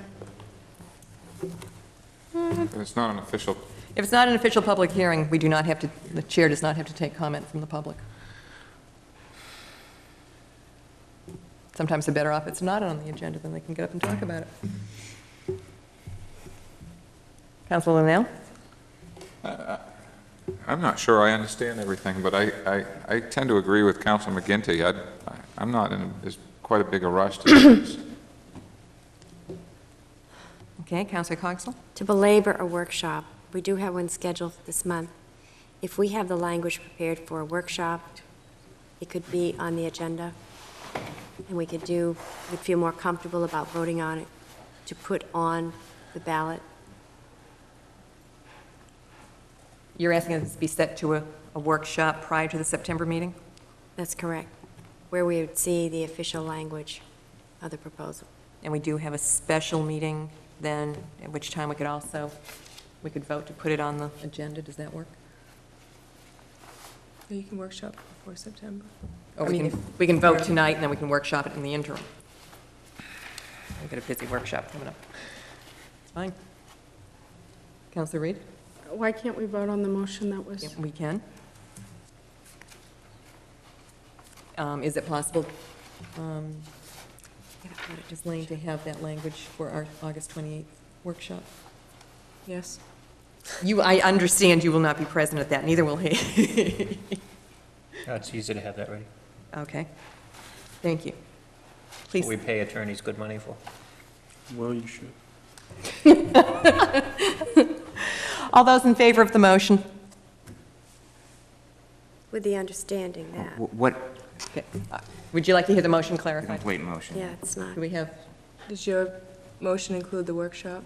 S6: It's not an official,
S3: If it's not an official public hearing, we do not have to, the chair does not have to take comment from the public. Sometimes they're better off it's not on the agenda, then they can get up and talk about it. Counselor Linnell?
S6: I'm not sure I understand everything, but I, I, I tend to agree with Councilor McGinty. I, I'm not in, there's quite a big a rush to do this.
S3: Okay, Counselor Coxell?
S1: To belabor a workshop, we do have one scheduled this month. If we have the language prepared for a workshop, it could be on the agenda, and we could do, we'd feel more comfortable about voting on it, to put on the ballot.
S3: You're asking us to be set to a, a workshop prior to the September meeting?
S1: That's correct, where we would see the official language of the proposal.
S3: And we do have a special meeting then, at which time we could also, we could vote to put it on the agenda. Does that work?
S9: Yeah, You can workshop before September.
S3: Or
S9: I
S3: we
S9: mean,
S3: can, we can vote tonight, and then we can workshop it in the interim. We've got a busy workshop coming up. It's fine. Counselor Reed?
S5: Why can't we vote on the motion that was?
S3: Yeah, we can. Um, Is it possible, um, Ms. Lane, to have that language for our August twenty-eighth workshop?
S9: Yes.
S3: You, I understand you will not be present at that, neither will he.
S2: Oh, It's easy to have that ready.
S3: Okay. Thank you.
S2: What
S3: Please.
S2: we pay attorneys good money for.
S7: Well, you should.
S3: All those in favor of the motion?
S1: With the understanding that,
S8: Wh- What,
S3: Okay. Uh, Would you like to hear the motion
S8: the
S3: clarified?
S8: complete motion?
S1: yeah, it's not.
S3: Do we have,
S9: Does your motion include the workshop?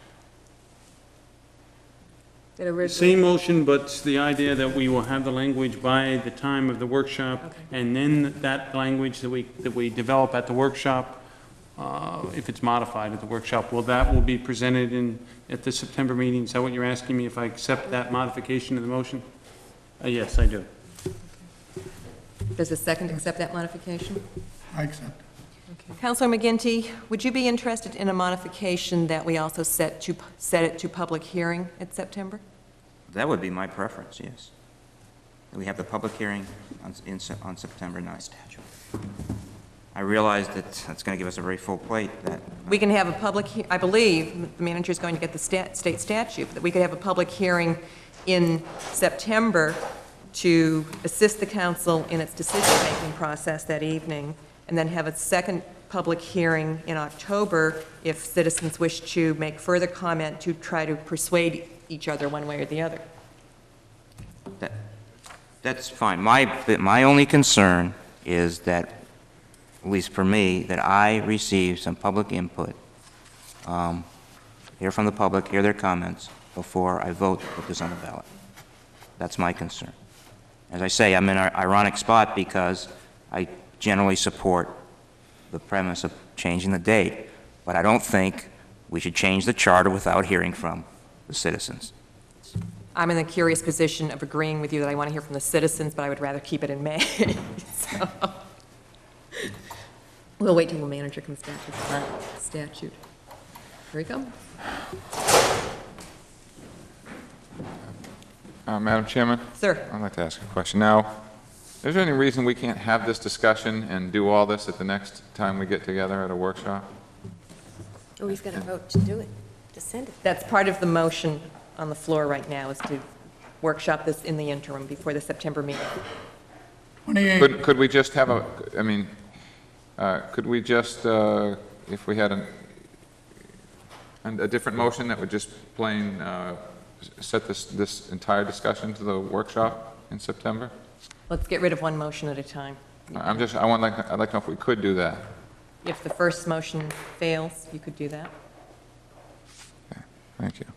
S9: It originally,
S7: Same motion, but the idea that we will have the language by the time of the workshop,
S3: Okay.
S7: and then that language that we, that we develop at the workshop, uh, if it's modified at the workshop, well, that will be presented in, at the September meeting. Is that what you're asking me, if I accept that modification of the motion? Uh, Yes, I do.
S3: does the second accept that modification?
S4: I accept.
S3: Counselor McGinty, would you be interested in a modification that we also set to, set it to public hearing in September?
S8: That would be my preference, yes. That we have the public hearing on, in, Sep- on September ninth. I realize that that's going to give us a very full plate, that,
S3: We can have a public, he- I believe, the manager is going to get the stat, state statute, that we could have a public hearing in September to assist the council in its decision-making process that evening, and then have a second public hearing in October if citizens wish to make further comment to try to persuade each other one way or the other.
S8: that, that's fine. My, my only concern is that, at least for me, that I receive some public input, um, hear from the public, hear their comments, before I vote to put this on the ballot. That's my concern. As I say, I'm in an ironic spot because I generally support the premise of changing the date, but I don't think we should change the charter without hearing from the citizens.
S3: I'm in the curious position of agreeing with you that I want to hear from the citizens, but I would rather keep it in May. So, we'll wait till the manager comes back with the statute. Here we go.
S6: Uh, Madam Chairman?
S3: Sir.
S6: I'd like to ask a question. Now, is there any reason we can't have this discussion and do all this at the next time we get together at a workshop?
S1: Oh, we've got to vote to do it, to send it.
S3: That's part of the motion on the floor right now, is to workshop this in the interim before the September meeting.
S4: twenty-eight.
S6: Could, could we just have a, I mean, uh, could we just, uh, if we had an, and a different motion that would just plain uh, set this, this entire discussion to the workshop in September?
S3: Let's get rid of one motion at a time.
S6: I'm just, I want, like, I'd like to know if we could do that.
S3: If the first motion fails, you could do that.
S6: Thank you.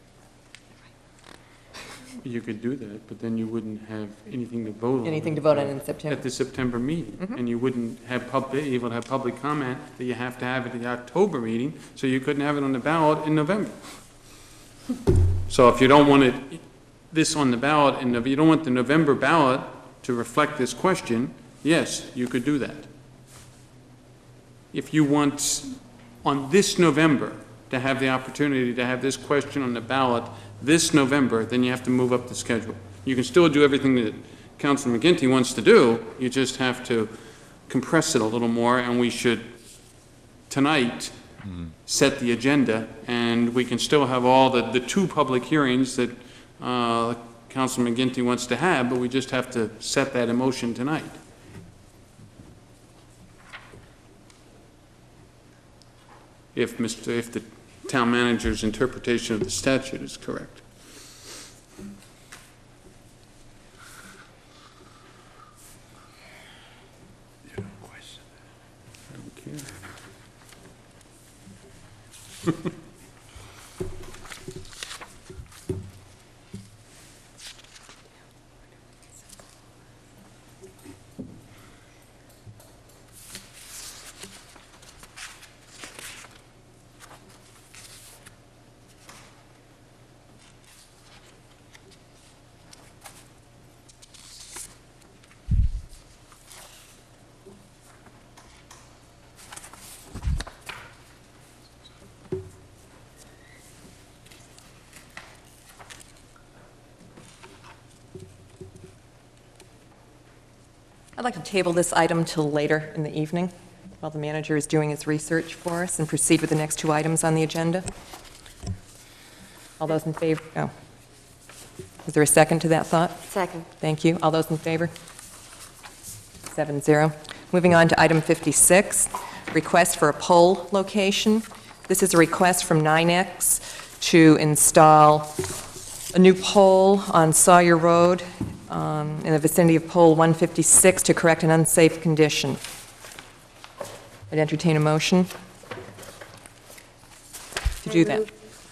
S7: You could do that, but then you wouldn't have anything to vote on.
S3: Anything to vote on in September.
S7: At the September meeting. And you wouldn't have pub, be able to have public comment that you have to have at the October meeting, so you couldn't have it on the ballot in November. So if you don't want it, this on the ballot, and if you don't want the November ballot to reflect this question, yes, you could do that. If you want, on this November, to have the opportunity to have this question on the ballot this November, then you have to move up the schedule. You can still do everything that Councilor McGinty wants to do, you just have to compress it a little more, and we should, tonight, mm-hmm. set the agenda, and we can still have all the, the two public hearings that uh, Councilor McGinty wants to have, but we just have to set that in motion tonight. If Mister if the town manager's interpretation of the statute is correct. I don't care.
S3: I'd like to table this item till later in the evening, while the manager is doing his research for us, and proceed with the next two items on the agenda. All those in favor? Oh. Is there a second to that thought?
S1: Second.
S3: Thank you. All those in favor? Seven zero. Moving on to item fifty-six, request for a pole location. This is a request from nine X to install a new pole on Sawyer Road um, in the vicinity of pole one fifty-six to correct an unsafe condition. I'd entertain a motion to do that.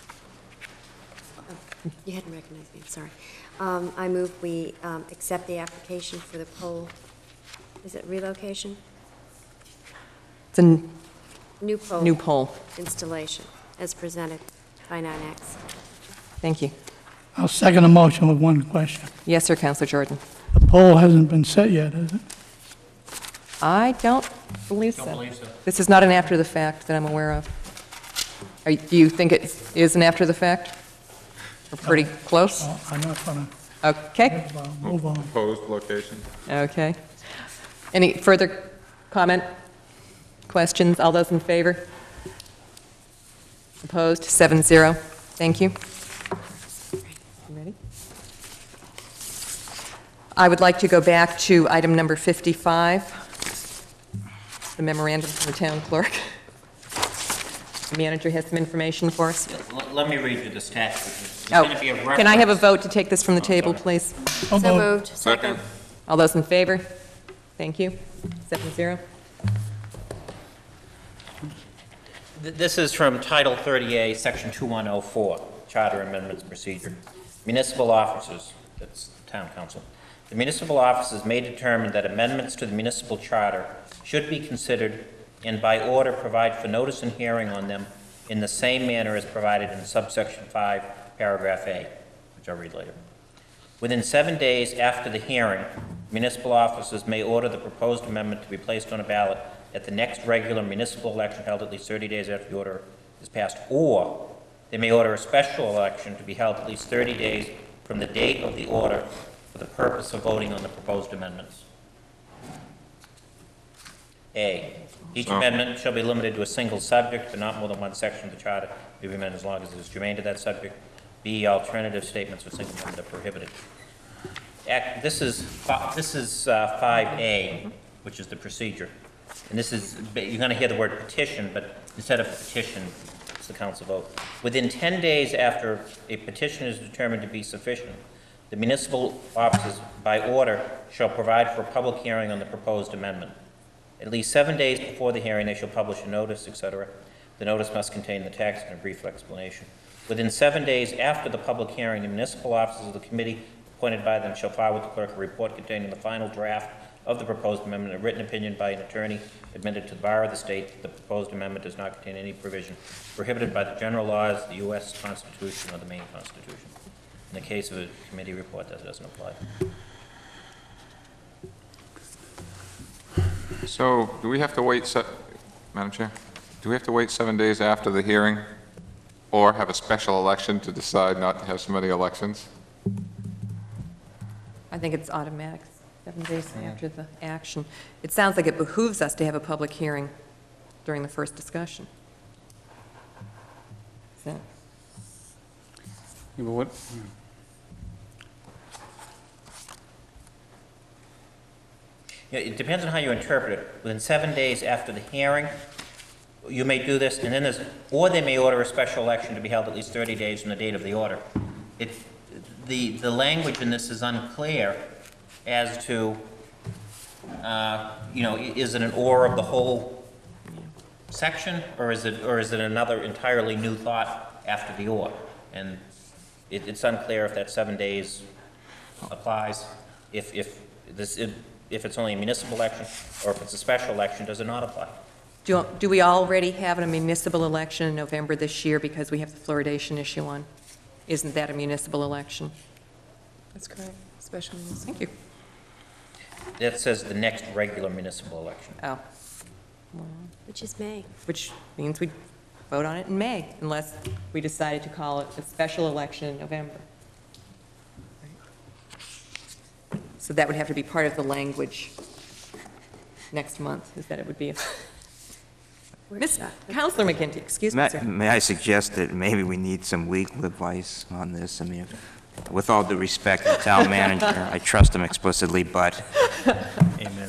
S1: You hadn't recognized me, I'm sorry. Um, I move we um, accept the application for the pole, is it relocation?
S3: It's a n-
S1: New pole.
S3: new pole.
S1: Installation, as presented by nine X.
S3: Thank you.
S4: I'll second the motion with one question.
S3: Yes, sir, Councilor Jordan.
S4: The poll hasn't been set yet, is it?
S3: I don't believe so.
S2: Don't believe so.
S3: This is not an after the fact that I'm aware of. Are you- Do you think it is an after the fact? We're pretty close?
S4: Oh, I'm not gonna
S3: Okay,
S4: move on. Move on.
S6: Proposed location?
S3: okay. Any further comment, questions? All those in favor? Opposed? Seven zero. Thank you. You ready? I would like to go back to item number fifty-five, the memorandum from the town clerk. The manager has some information for us.
S2: Let- Let me read you the statute. There's
S3: Oh,
S2: gonna be a
S3: can I have a
S2: reference-
S3: vote to take this from the table, please?
S1: So moved. Second.
S3: All those in favor? Thank you. Seven zero.
S2: Th- This is from Title thirty A, Section two one oh four, Charter Amendments Procedure. Municipal officers, that's Town Council. The municipal officers may determine that amendments to the municipal charter should be considered and by order provide for notice and hearing on them in the same manner as provided in subsection five, paragraph A, which I'll read later. Within seven days after the hearing, municipal officers may order the proposed amendment to be placed on a ballot at the next regular municipal election held at least thirty days after the order is passed, or they may order a special election to be held at least thirty days from the date of the order for the purpose of voting on the proposed amendments. A, each
S6: Oh.
S2: amendment shall be limited to a single subject, but not more than one section of the charter may be amended as long as it is germane to that subject. B, alternative statements of single amendment are prohibited. act, this is, fi- this is uh, five A, which is the procedure. And this is, you're going to hear the word petition, but instead of petition, it's the council vote. Within ten days after a petition is determined to be sufficient, the municipal officers, by order, shall provide for a public hearing on the proposed amendment. At least seven days before the hearing, they shall publish a notice, et cetera. The notice must contain the text and a brief explanation. Within seven days after the public hearing, the municipal officers of the committee appointed by them shall file with the clerk a report containing the final draft of the proposed amendment, a written opinion by an attorney admitted to the bar of the state that the proposed amendment does not contain any provision prohibited by the general laws, the U S Constitution, or the Maine Constitution. In the case of a committee report, that doesn't apply.
S6: So, do we have to wait, se- Madam Chair? Do we have to wait seven days after the hearing, or have a special election to decide not to have so many elections?
S3: I think it's automatic, seven days after the action. It sounds like it behooves us to have a public hearing during the first discussion. Is that-
S7: Yeah, but what,
S2: Yeah, it depends on how you interpret it. Within seven days after the hearing, you may do this, and then there's, or they may order a special election to be held at least thirty days from the date of the order. It, the, the language in this is unclear as to, uh, you know, i- is it an or of the whole section, or is it, or is it another entirely new thought after the or? And it, it's unclear if that seven days applies, if, if this, if if it's only a municipal election, or if it's a special election, does it not apply?
S3: Do do we already have a municipal election in November this year because we have the fluoridation issue on? Isn't that a municipal election?
S9: That's correct, special municipal.
S3: Thank you.
S2: That says the next regular municipal election.
S3: Oh,
S1: Which is May.
S3: which means we vote on it in May, unless we decided to call it a special election in November. So that would have to be part of the language next month, is that it would be a... Miz Counselor McGinty, excuse me,
S8: May
S3: sir.
S8: may I suggest that maybe we need some legal advice on this? I mean, with all due respect to the town manager, I trust him explicitly, but
S2: Amen.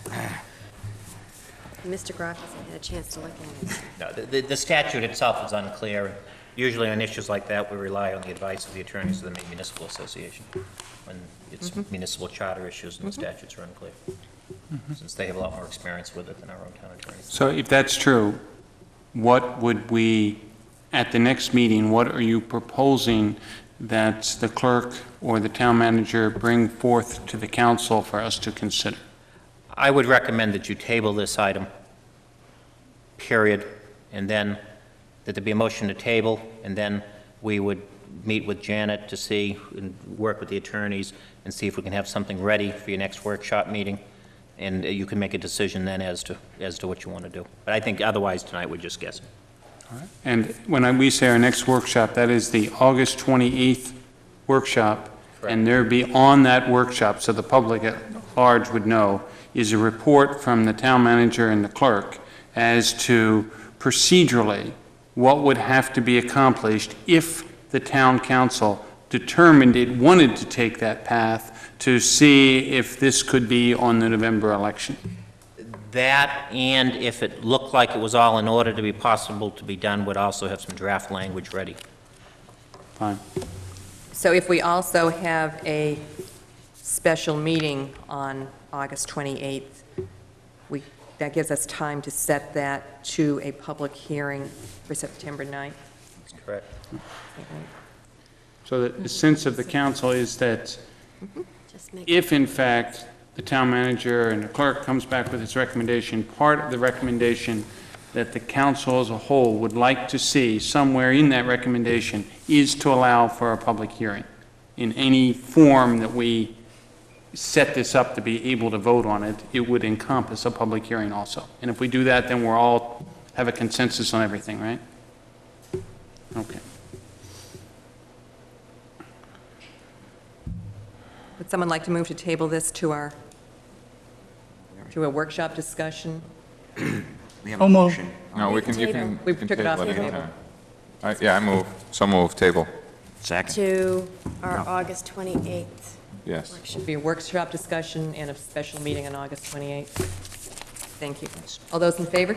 S1: Mister Groff hasn't had a chance to look at it.
S2: No, the- the, the statute itself is unclear. Usually on issues like that, we rely on the advice of the attorneys of the Maine Municipal Association when it's municipal charter issues and the statutes are unclear, since they have a lot more experience with it than our own town attorneys.
S7: so if that's true, what would we, at the next meeting, what are you proposing that the clerk or the town manager bring forth to the council for us to consider?
S2: I would recommend that you table this item, period, and then that there be a motion to table, and then we would meet with Janet to see, and work with the attorneys, and see if we can have something ready for your next workshop meeting, and you can make a decision then as to, as to what you want to do. But I think otherwise tonight we're just guessing.
S7: And when I- we say our next workshop, that is the August twenty-eighth workshop, and there be on that workshop, so the public at large would know, is a report from the town manager and the clerk as to procedurally what would have to be accomplished if the town council determined it wanted to take that path to see if this could be on the November election.
S2: That, and if it looked like it was all in order to be possible to be done, would also have some draft language ready.
S7: Fine.
S3: So if we also have a special meeting on August twenty-eighth, we, that gives us time to set that to a public hearing for September ninth.
S2: That's correct.
S7: So that the sense of the council is that
S1: Just make
S7: if, in fact, the town manager and the clerk comes back with its recommendation, part of the recommendation that the council as a whole would like to see somewhere in that recommendation is to allow for a public hearing in any form that we set this up to be able to vote on it, it would encompass a public hearing also. And if we do that, then we're all, have a consensus on everything, right? Okay.
S3: Would someone like to move to table this to our, to a workshop discussion?
S8: we have a
S4: Almost.
S8: motion.
S6: No, we can, you can.
S3: We
S6: you can
S3: took it off
S6: table
S3: the
S6: it
S3: table.
S6: anytime. I- Yeah, I move, so move, table.
S8: Second.
S1: to our
S8: No.
S1: August twenty-eighth
S6: Yes.
S3: Should be a workshop discussion and a special meeting on August twenty-eighth. Thank you. All those in favor?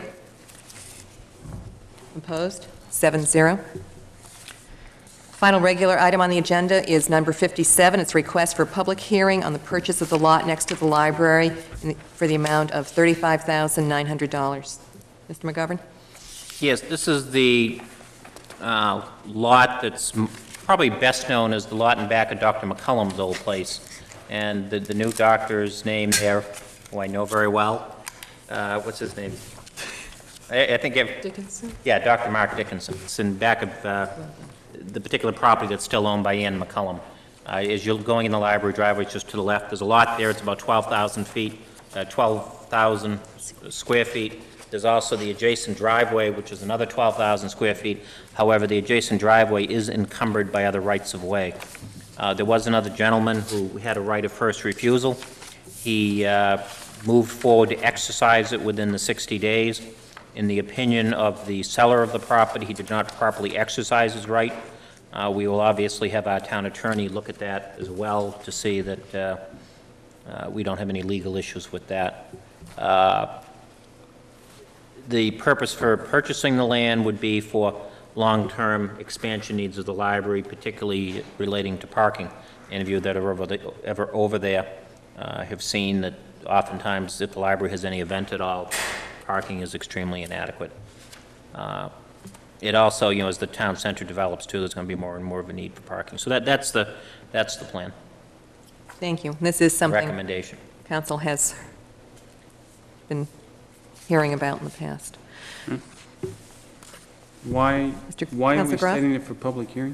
S3: Opposed? Seven zero. Final regular item on the agenda is number fifty-seven. It's a request for a public hearing on the purchase of the lot next to the library in the- for the amount of thirty-five thousand nine hundred dollars. Mister McGovern?
S2: Yes, this is the uh, lot that's m- probably best known as the lot in back of Doctor McCullum's old place. And the, the new doctor's name there, who I know very well, uh, what's his name? I, I think, if-
S3: Dickinson?
S2: yeah, Doctor Mark Dickinson. It's in back of uh, the particular property that's still owned by Ann McCullum. Uh, As you're going in the library driveway, it's just to the left, there's a lot there, it's about twelve thousand feet, uh, twelve thousand square feet. There's also the adjacent driveway, which is another twelve thousand square feet. However, the adjacent driveway is encumbered by other rights-of-way. Uh, There was another gentleman who had a right of first refusal. He uh, moved forward to exercise it within the sixty days. In the opinion of the seller of the property, he did not properly exercise his right. Uh, We will obviously have our town attorney look at that as well to see that uh, uh, we don't have any legal issues with that. Uh, The purpose for purchasing the land would be for long-term expansion needs of the library, particularly relating to parking. Any of you that are over the- ever over there uh, have seen that oftentimes if the library has any event at all, parking is extremely inadequate. Uh, It also, you know, as the town center develops too, there's going to be more and more of a need for parking. So that, that's the, that's the plan,
S3: Thank you. This is something
S2: recommendation.
S3: council has been hearing about in the past.
S7: Why,
S3: Mister
S7: why are we
S3: Councilor Groff?
S7: setting it for public hearing?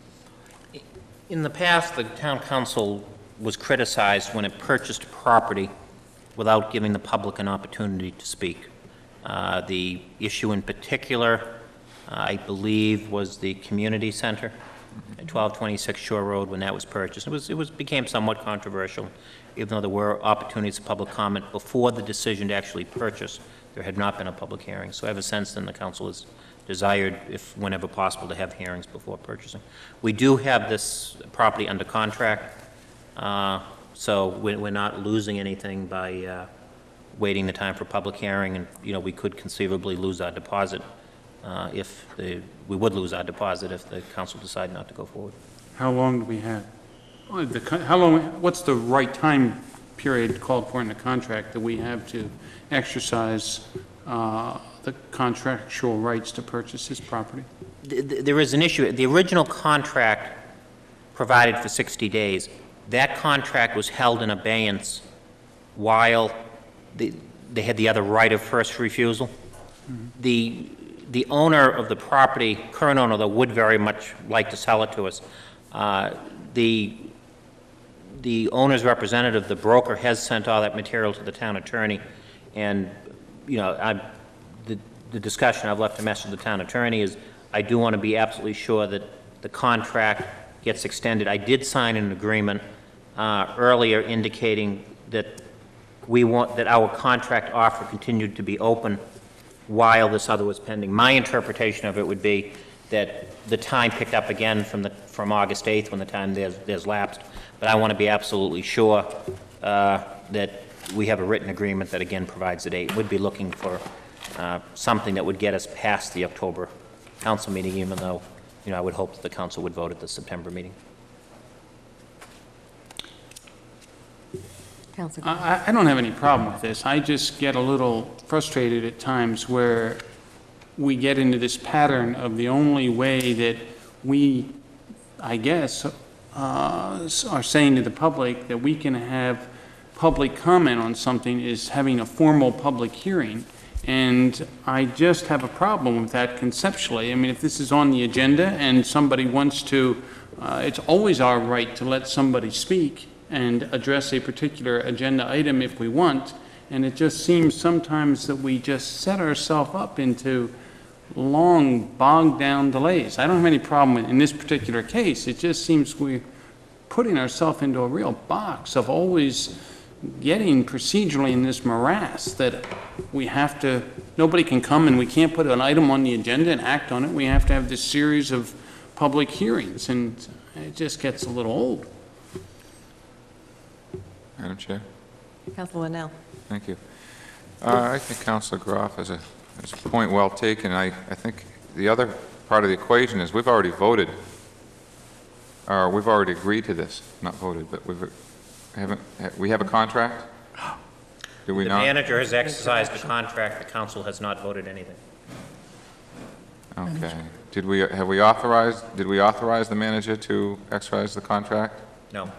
S2: In the past, the town council was criticized when it purchased property without giving the public an opportunity to speak. Uh, The issue in particular, uh, I believe, was the community center at twelve twenty-six Shore Road when that was purchased. It was, it was, became somewhat controversial, even though there were opportunities of public comment before the decision to actually purchase. There had not been a public hearing. So I have a sense then the council has desired, if whenever possible, to have hearings before purchasing. We do have this property under contract, uh, so we're we're not losing anything by uh, waiting the time for public hearing, and, you know, we could conceivably lose our deposit uh, if the, we would lose our deposit if the council decided not to go forward.
S7: How long do we have? Oh, the co- How long, what's the right time period called for in the contract that we have to exercise uh, the contractual rights to purchase this property?
S2: Th- th- There is an issue. The original contract provided for sixty days. That contract was held in abeyance while the- they had the other right of first refusal. The, the owner of the property, current owner, though, would very much like to sell it to us. Uh, The, the owner's representative, the broker, has sent all that material to the town attorney, and, you know, I, the, the discussion I've left to mess with the town attorney is, I do want to be absolutely sure that the contract gets extended. I did sign an agreement uh, earlier indicating that we want, that our contract offer continued to be open while this other was pending. My interpretation of it would be that the time picked up again from the, from August eighth, when the time there's, there's lapsed. But I want to be absolutely sure uh, that we have a written agreement that again provides the date. We'd be looking for uh, something that would get us past the October council meeting, even though, you know, I would hope that the council would vote at the September meeting.
S3: Councilor.
S7: I, I don't have any problem with this. I just get a little frustrated at times where we get into this pattern of the only way that we, I guess, uh, are saying to the public that we can have public comment on something is having a formal public hearing. And I just have a problem with that conceptually. I mean, if this is on the agenda and somebody wants to, uh, it's always our right to let somebody speak and address a particular agenda item if we want. And it just seems sometimes that we just set ourselves up into long, bogged-down delays. I don't have any problem in this particular case. It just seems we're putting ourselves into a real box of always getting procedurally in this morass that we have to, nobody can come and we can't put an item on the agenda and act on it. We have to have this series of public hearings, and it just gets a little old.
S6: Madam Chair?
S3: Councilor Linnell.
S6: Thank you. Uh, I think Councilor Groff has a, has a point well taken. I, I think the other part of the equation is we've already voted, or we've already agreed to this, not voted, but we've, haven't, we have a contract? Do we
S2: The
S6: not?
S2: manager has exercised the contract, the council has not voted anything.
S6: Okay. Did we, have we authorized, did we authorize the manager to exercise the contract?
S2: No.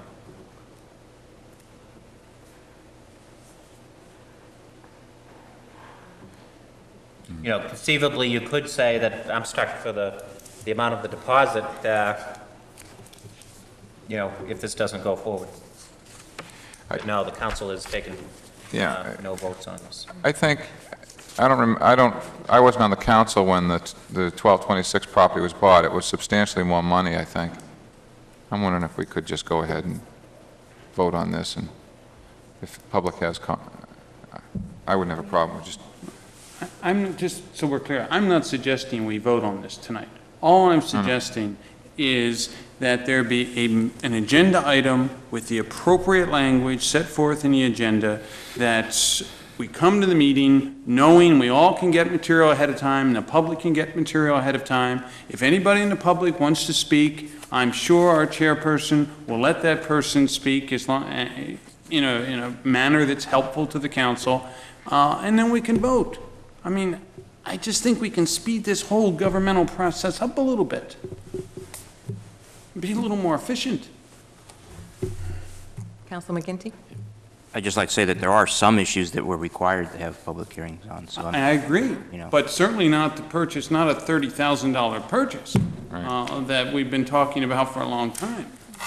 S2: You know, conceivably, you could say that I'm stuck for the, the amount of the deposit, uh, you know, if this doesn't go forward. But no, the council has taken
S6: Yeah.
S2: uh, no votes on this.
S6: I think, I don't, rem- I don't, I wasn't on the council when the, the twelve twenty-six property was bought. It was substantially more money, I think. I'm wondering if we could just go ahead and vote on this, and if the public has, com- I wouldn't have a problem with just,
S7: I'm, just so we're clear, I'm not suggesting we vote on this tonight. All I'm suggesting is that there be a, an agenda item with the appropriate language set forth in the agenda, that we come to the meeting knowing we all can get material ahead of time, and the public can get material ahead of time. If anybody in the public wants to speak, I'm sure our chairperson will let that person speak as long, in a, in a manner that's helpful to the council, uh, and then we can vote. I mean, I just think we can speed this whole governmental process up a little bit. Be a little more efficient.
S3: Councilor McGinty.
S8: I'd just like to say that there are some issues that we're required to have public hearings on, so. I'm-
S7: I agree,
S8: You know.
S7: but certainly not the purchase, not a thirty thousand dollar purchase uh, that we've been talking about for a long time.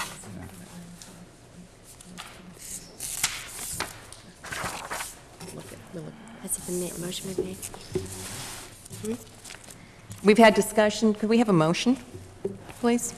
S1: Has it been made, motion been made?
S3: We've had discussion. Could we have a motion, please?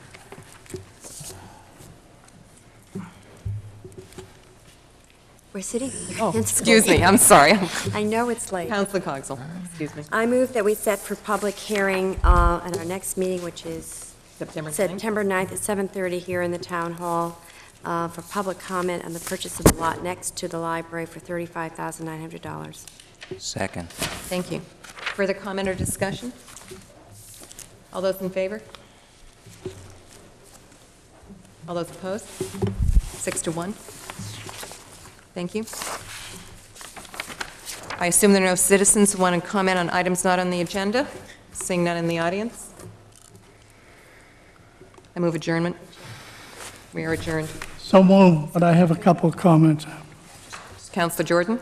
S1: We're sitting.
S3: Oh,
S1: It's
S3: excuse me,
S1: late.
S3: I'm sorry.
S1: I know it's late.
S3: Councilor Cogswell, excuse me.
S1: I move that we set for public hearing uh, at our next meeting, which is
S3: September ninth.
S1: September ninth at seven thirty here in the town hall, uh, for public comment on the purchase of the lot next to the library for thirty-five thousand nine hundred dollars.
S8: Second.
S3: Thank you. Further comment or discussion? All those in favor? All those opposed? Six to one. Thank you. I assume there are no citizens who want to comment on items not on the agenda? Seeing none in the audience? I move adjournment. We are adjourned.
S4: So moved, but I have a couple of comments.
S3: Councilor Jordan?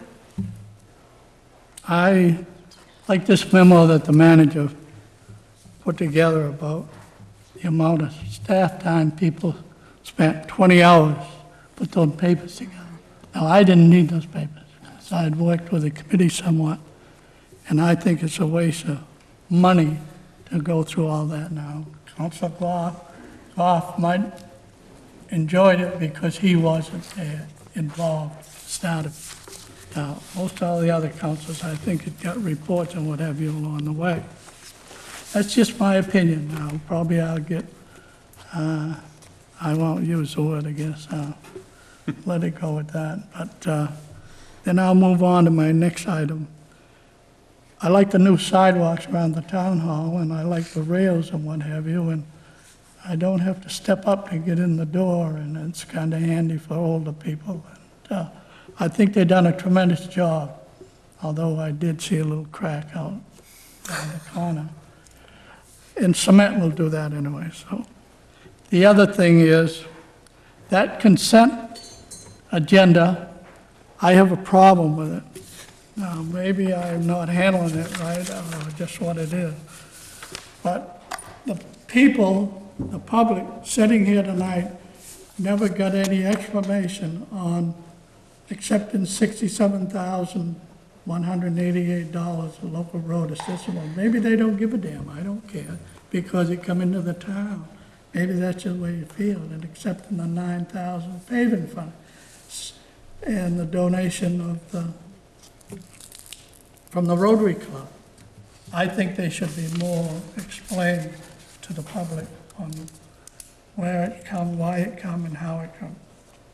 S4: I like this memo that the manager put together about the amount of staff time people spent, twenty hours, put those papers together. Now, I didn't need those papers, so I'd worked with the committee somewhat, and I think it's a waste of money to go through all that now. Councilor Goff, Goff might enjoyed it because he wasn't there, involved, started. Now, most all the other councils, I think, had got reports and what have you along the way. That's just my opinion now. Probably I'll get, uh, I won't use the word, I guess. Uh, let it go with that. But uh, then I'll move on to my next item. I like the new sidewalks around the town hall, and I like the rails and what have you, and I don't have to step up to get in the door, and it's kind of handy for older people. And, uh, I think they've done a tremendous job, although I did see a little crack out in the corner. And cement will do that anyway, so. The other thing is, that consent agenda, I have a problem with it. Now, maybe I'm not handling it right, I don't know just what it is. But the people, the public sitting here tonight, never got any explanation on accepting sixty-seven thousand one hundred eighty-eight dollars for local road assessment. Maybe they don't give a damn, I don't care, because it come into the town. Maybe that's the way you feel, and accepting the nine thousand paving fund and the donation of the, from the Rotary Club. I think they should be more explained to the public on where it come, why it come, and how it come.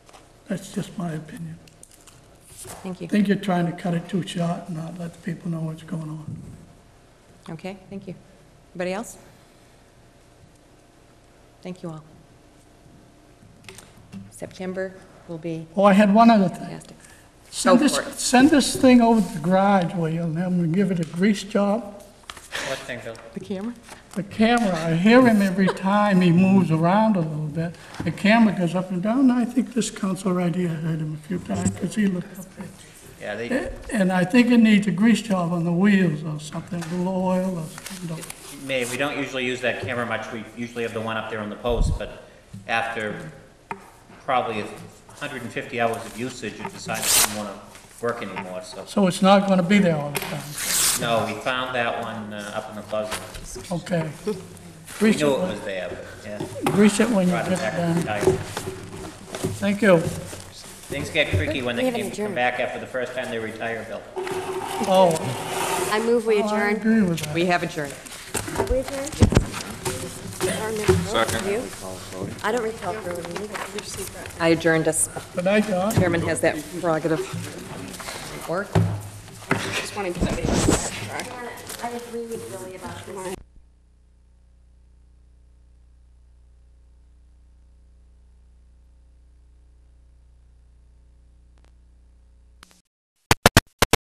S4: That's just my opinion.
S3: Thank you.
S4: I think you're trying to cut it too short and not let the people know what's going on.
S3: Okay, thank you. Anybody else? Thank you all. September will be
S4: Oh, I had one other thing.
S3: fantastic.
S4: Send
S3: Go
S4: this,
S3: for it.
S4: send this thing over to the garage where you'll have them give it a grease job.
S2: What thing, Bill?
S3: The camera?
S4: The camera, I hear him every time he moves around a little bit. The camera goes up and down, and I think this council right here heard him a few times, because he looked up there.
S2: Yeah, they,
S4: And I think it needs a grease job on the wheels or something, a little oil or something.
S2: may, we don't usually use that camera much, we usually have the one up there on the post, but after probably one hundred fifty hours of usage, you decide you don't want to work anymore, so.
S4: So it's not gonna be there all the time.
S2: No, we found that one uh, up in the closet.
S4: Okay.
S2: We
S4: Grease
S2: knew it
S4: it,
S2: was there, but, yeah.
S4: when- grease it when you
S2: Brought
S4: get
S2: it
S4: it
S2: back
S4: done.
S2: to the tire.
S4: Thank you.
S2: Things get tricky when
S1: We
S2: they
S1: haven't
S2: keep- come
S1: adjourned.
S2: back after the first time they retire, Bill.
S4: Oh,
S1: I move we
S4: I
S1: adjourn.
S4: agree with that.
S3: We have adjourned.
S1: Have we adjourned? I don't remember.
S6: Second.
S1: You? I don't recall voting either.
S3: I adjourned us.
S4: Good night, John.
S3: Chairman has that prerogative. Work.
S5: Just wanted to say that.
S1: I agree with Billy about this.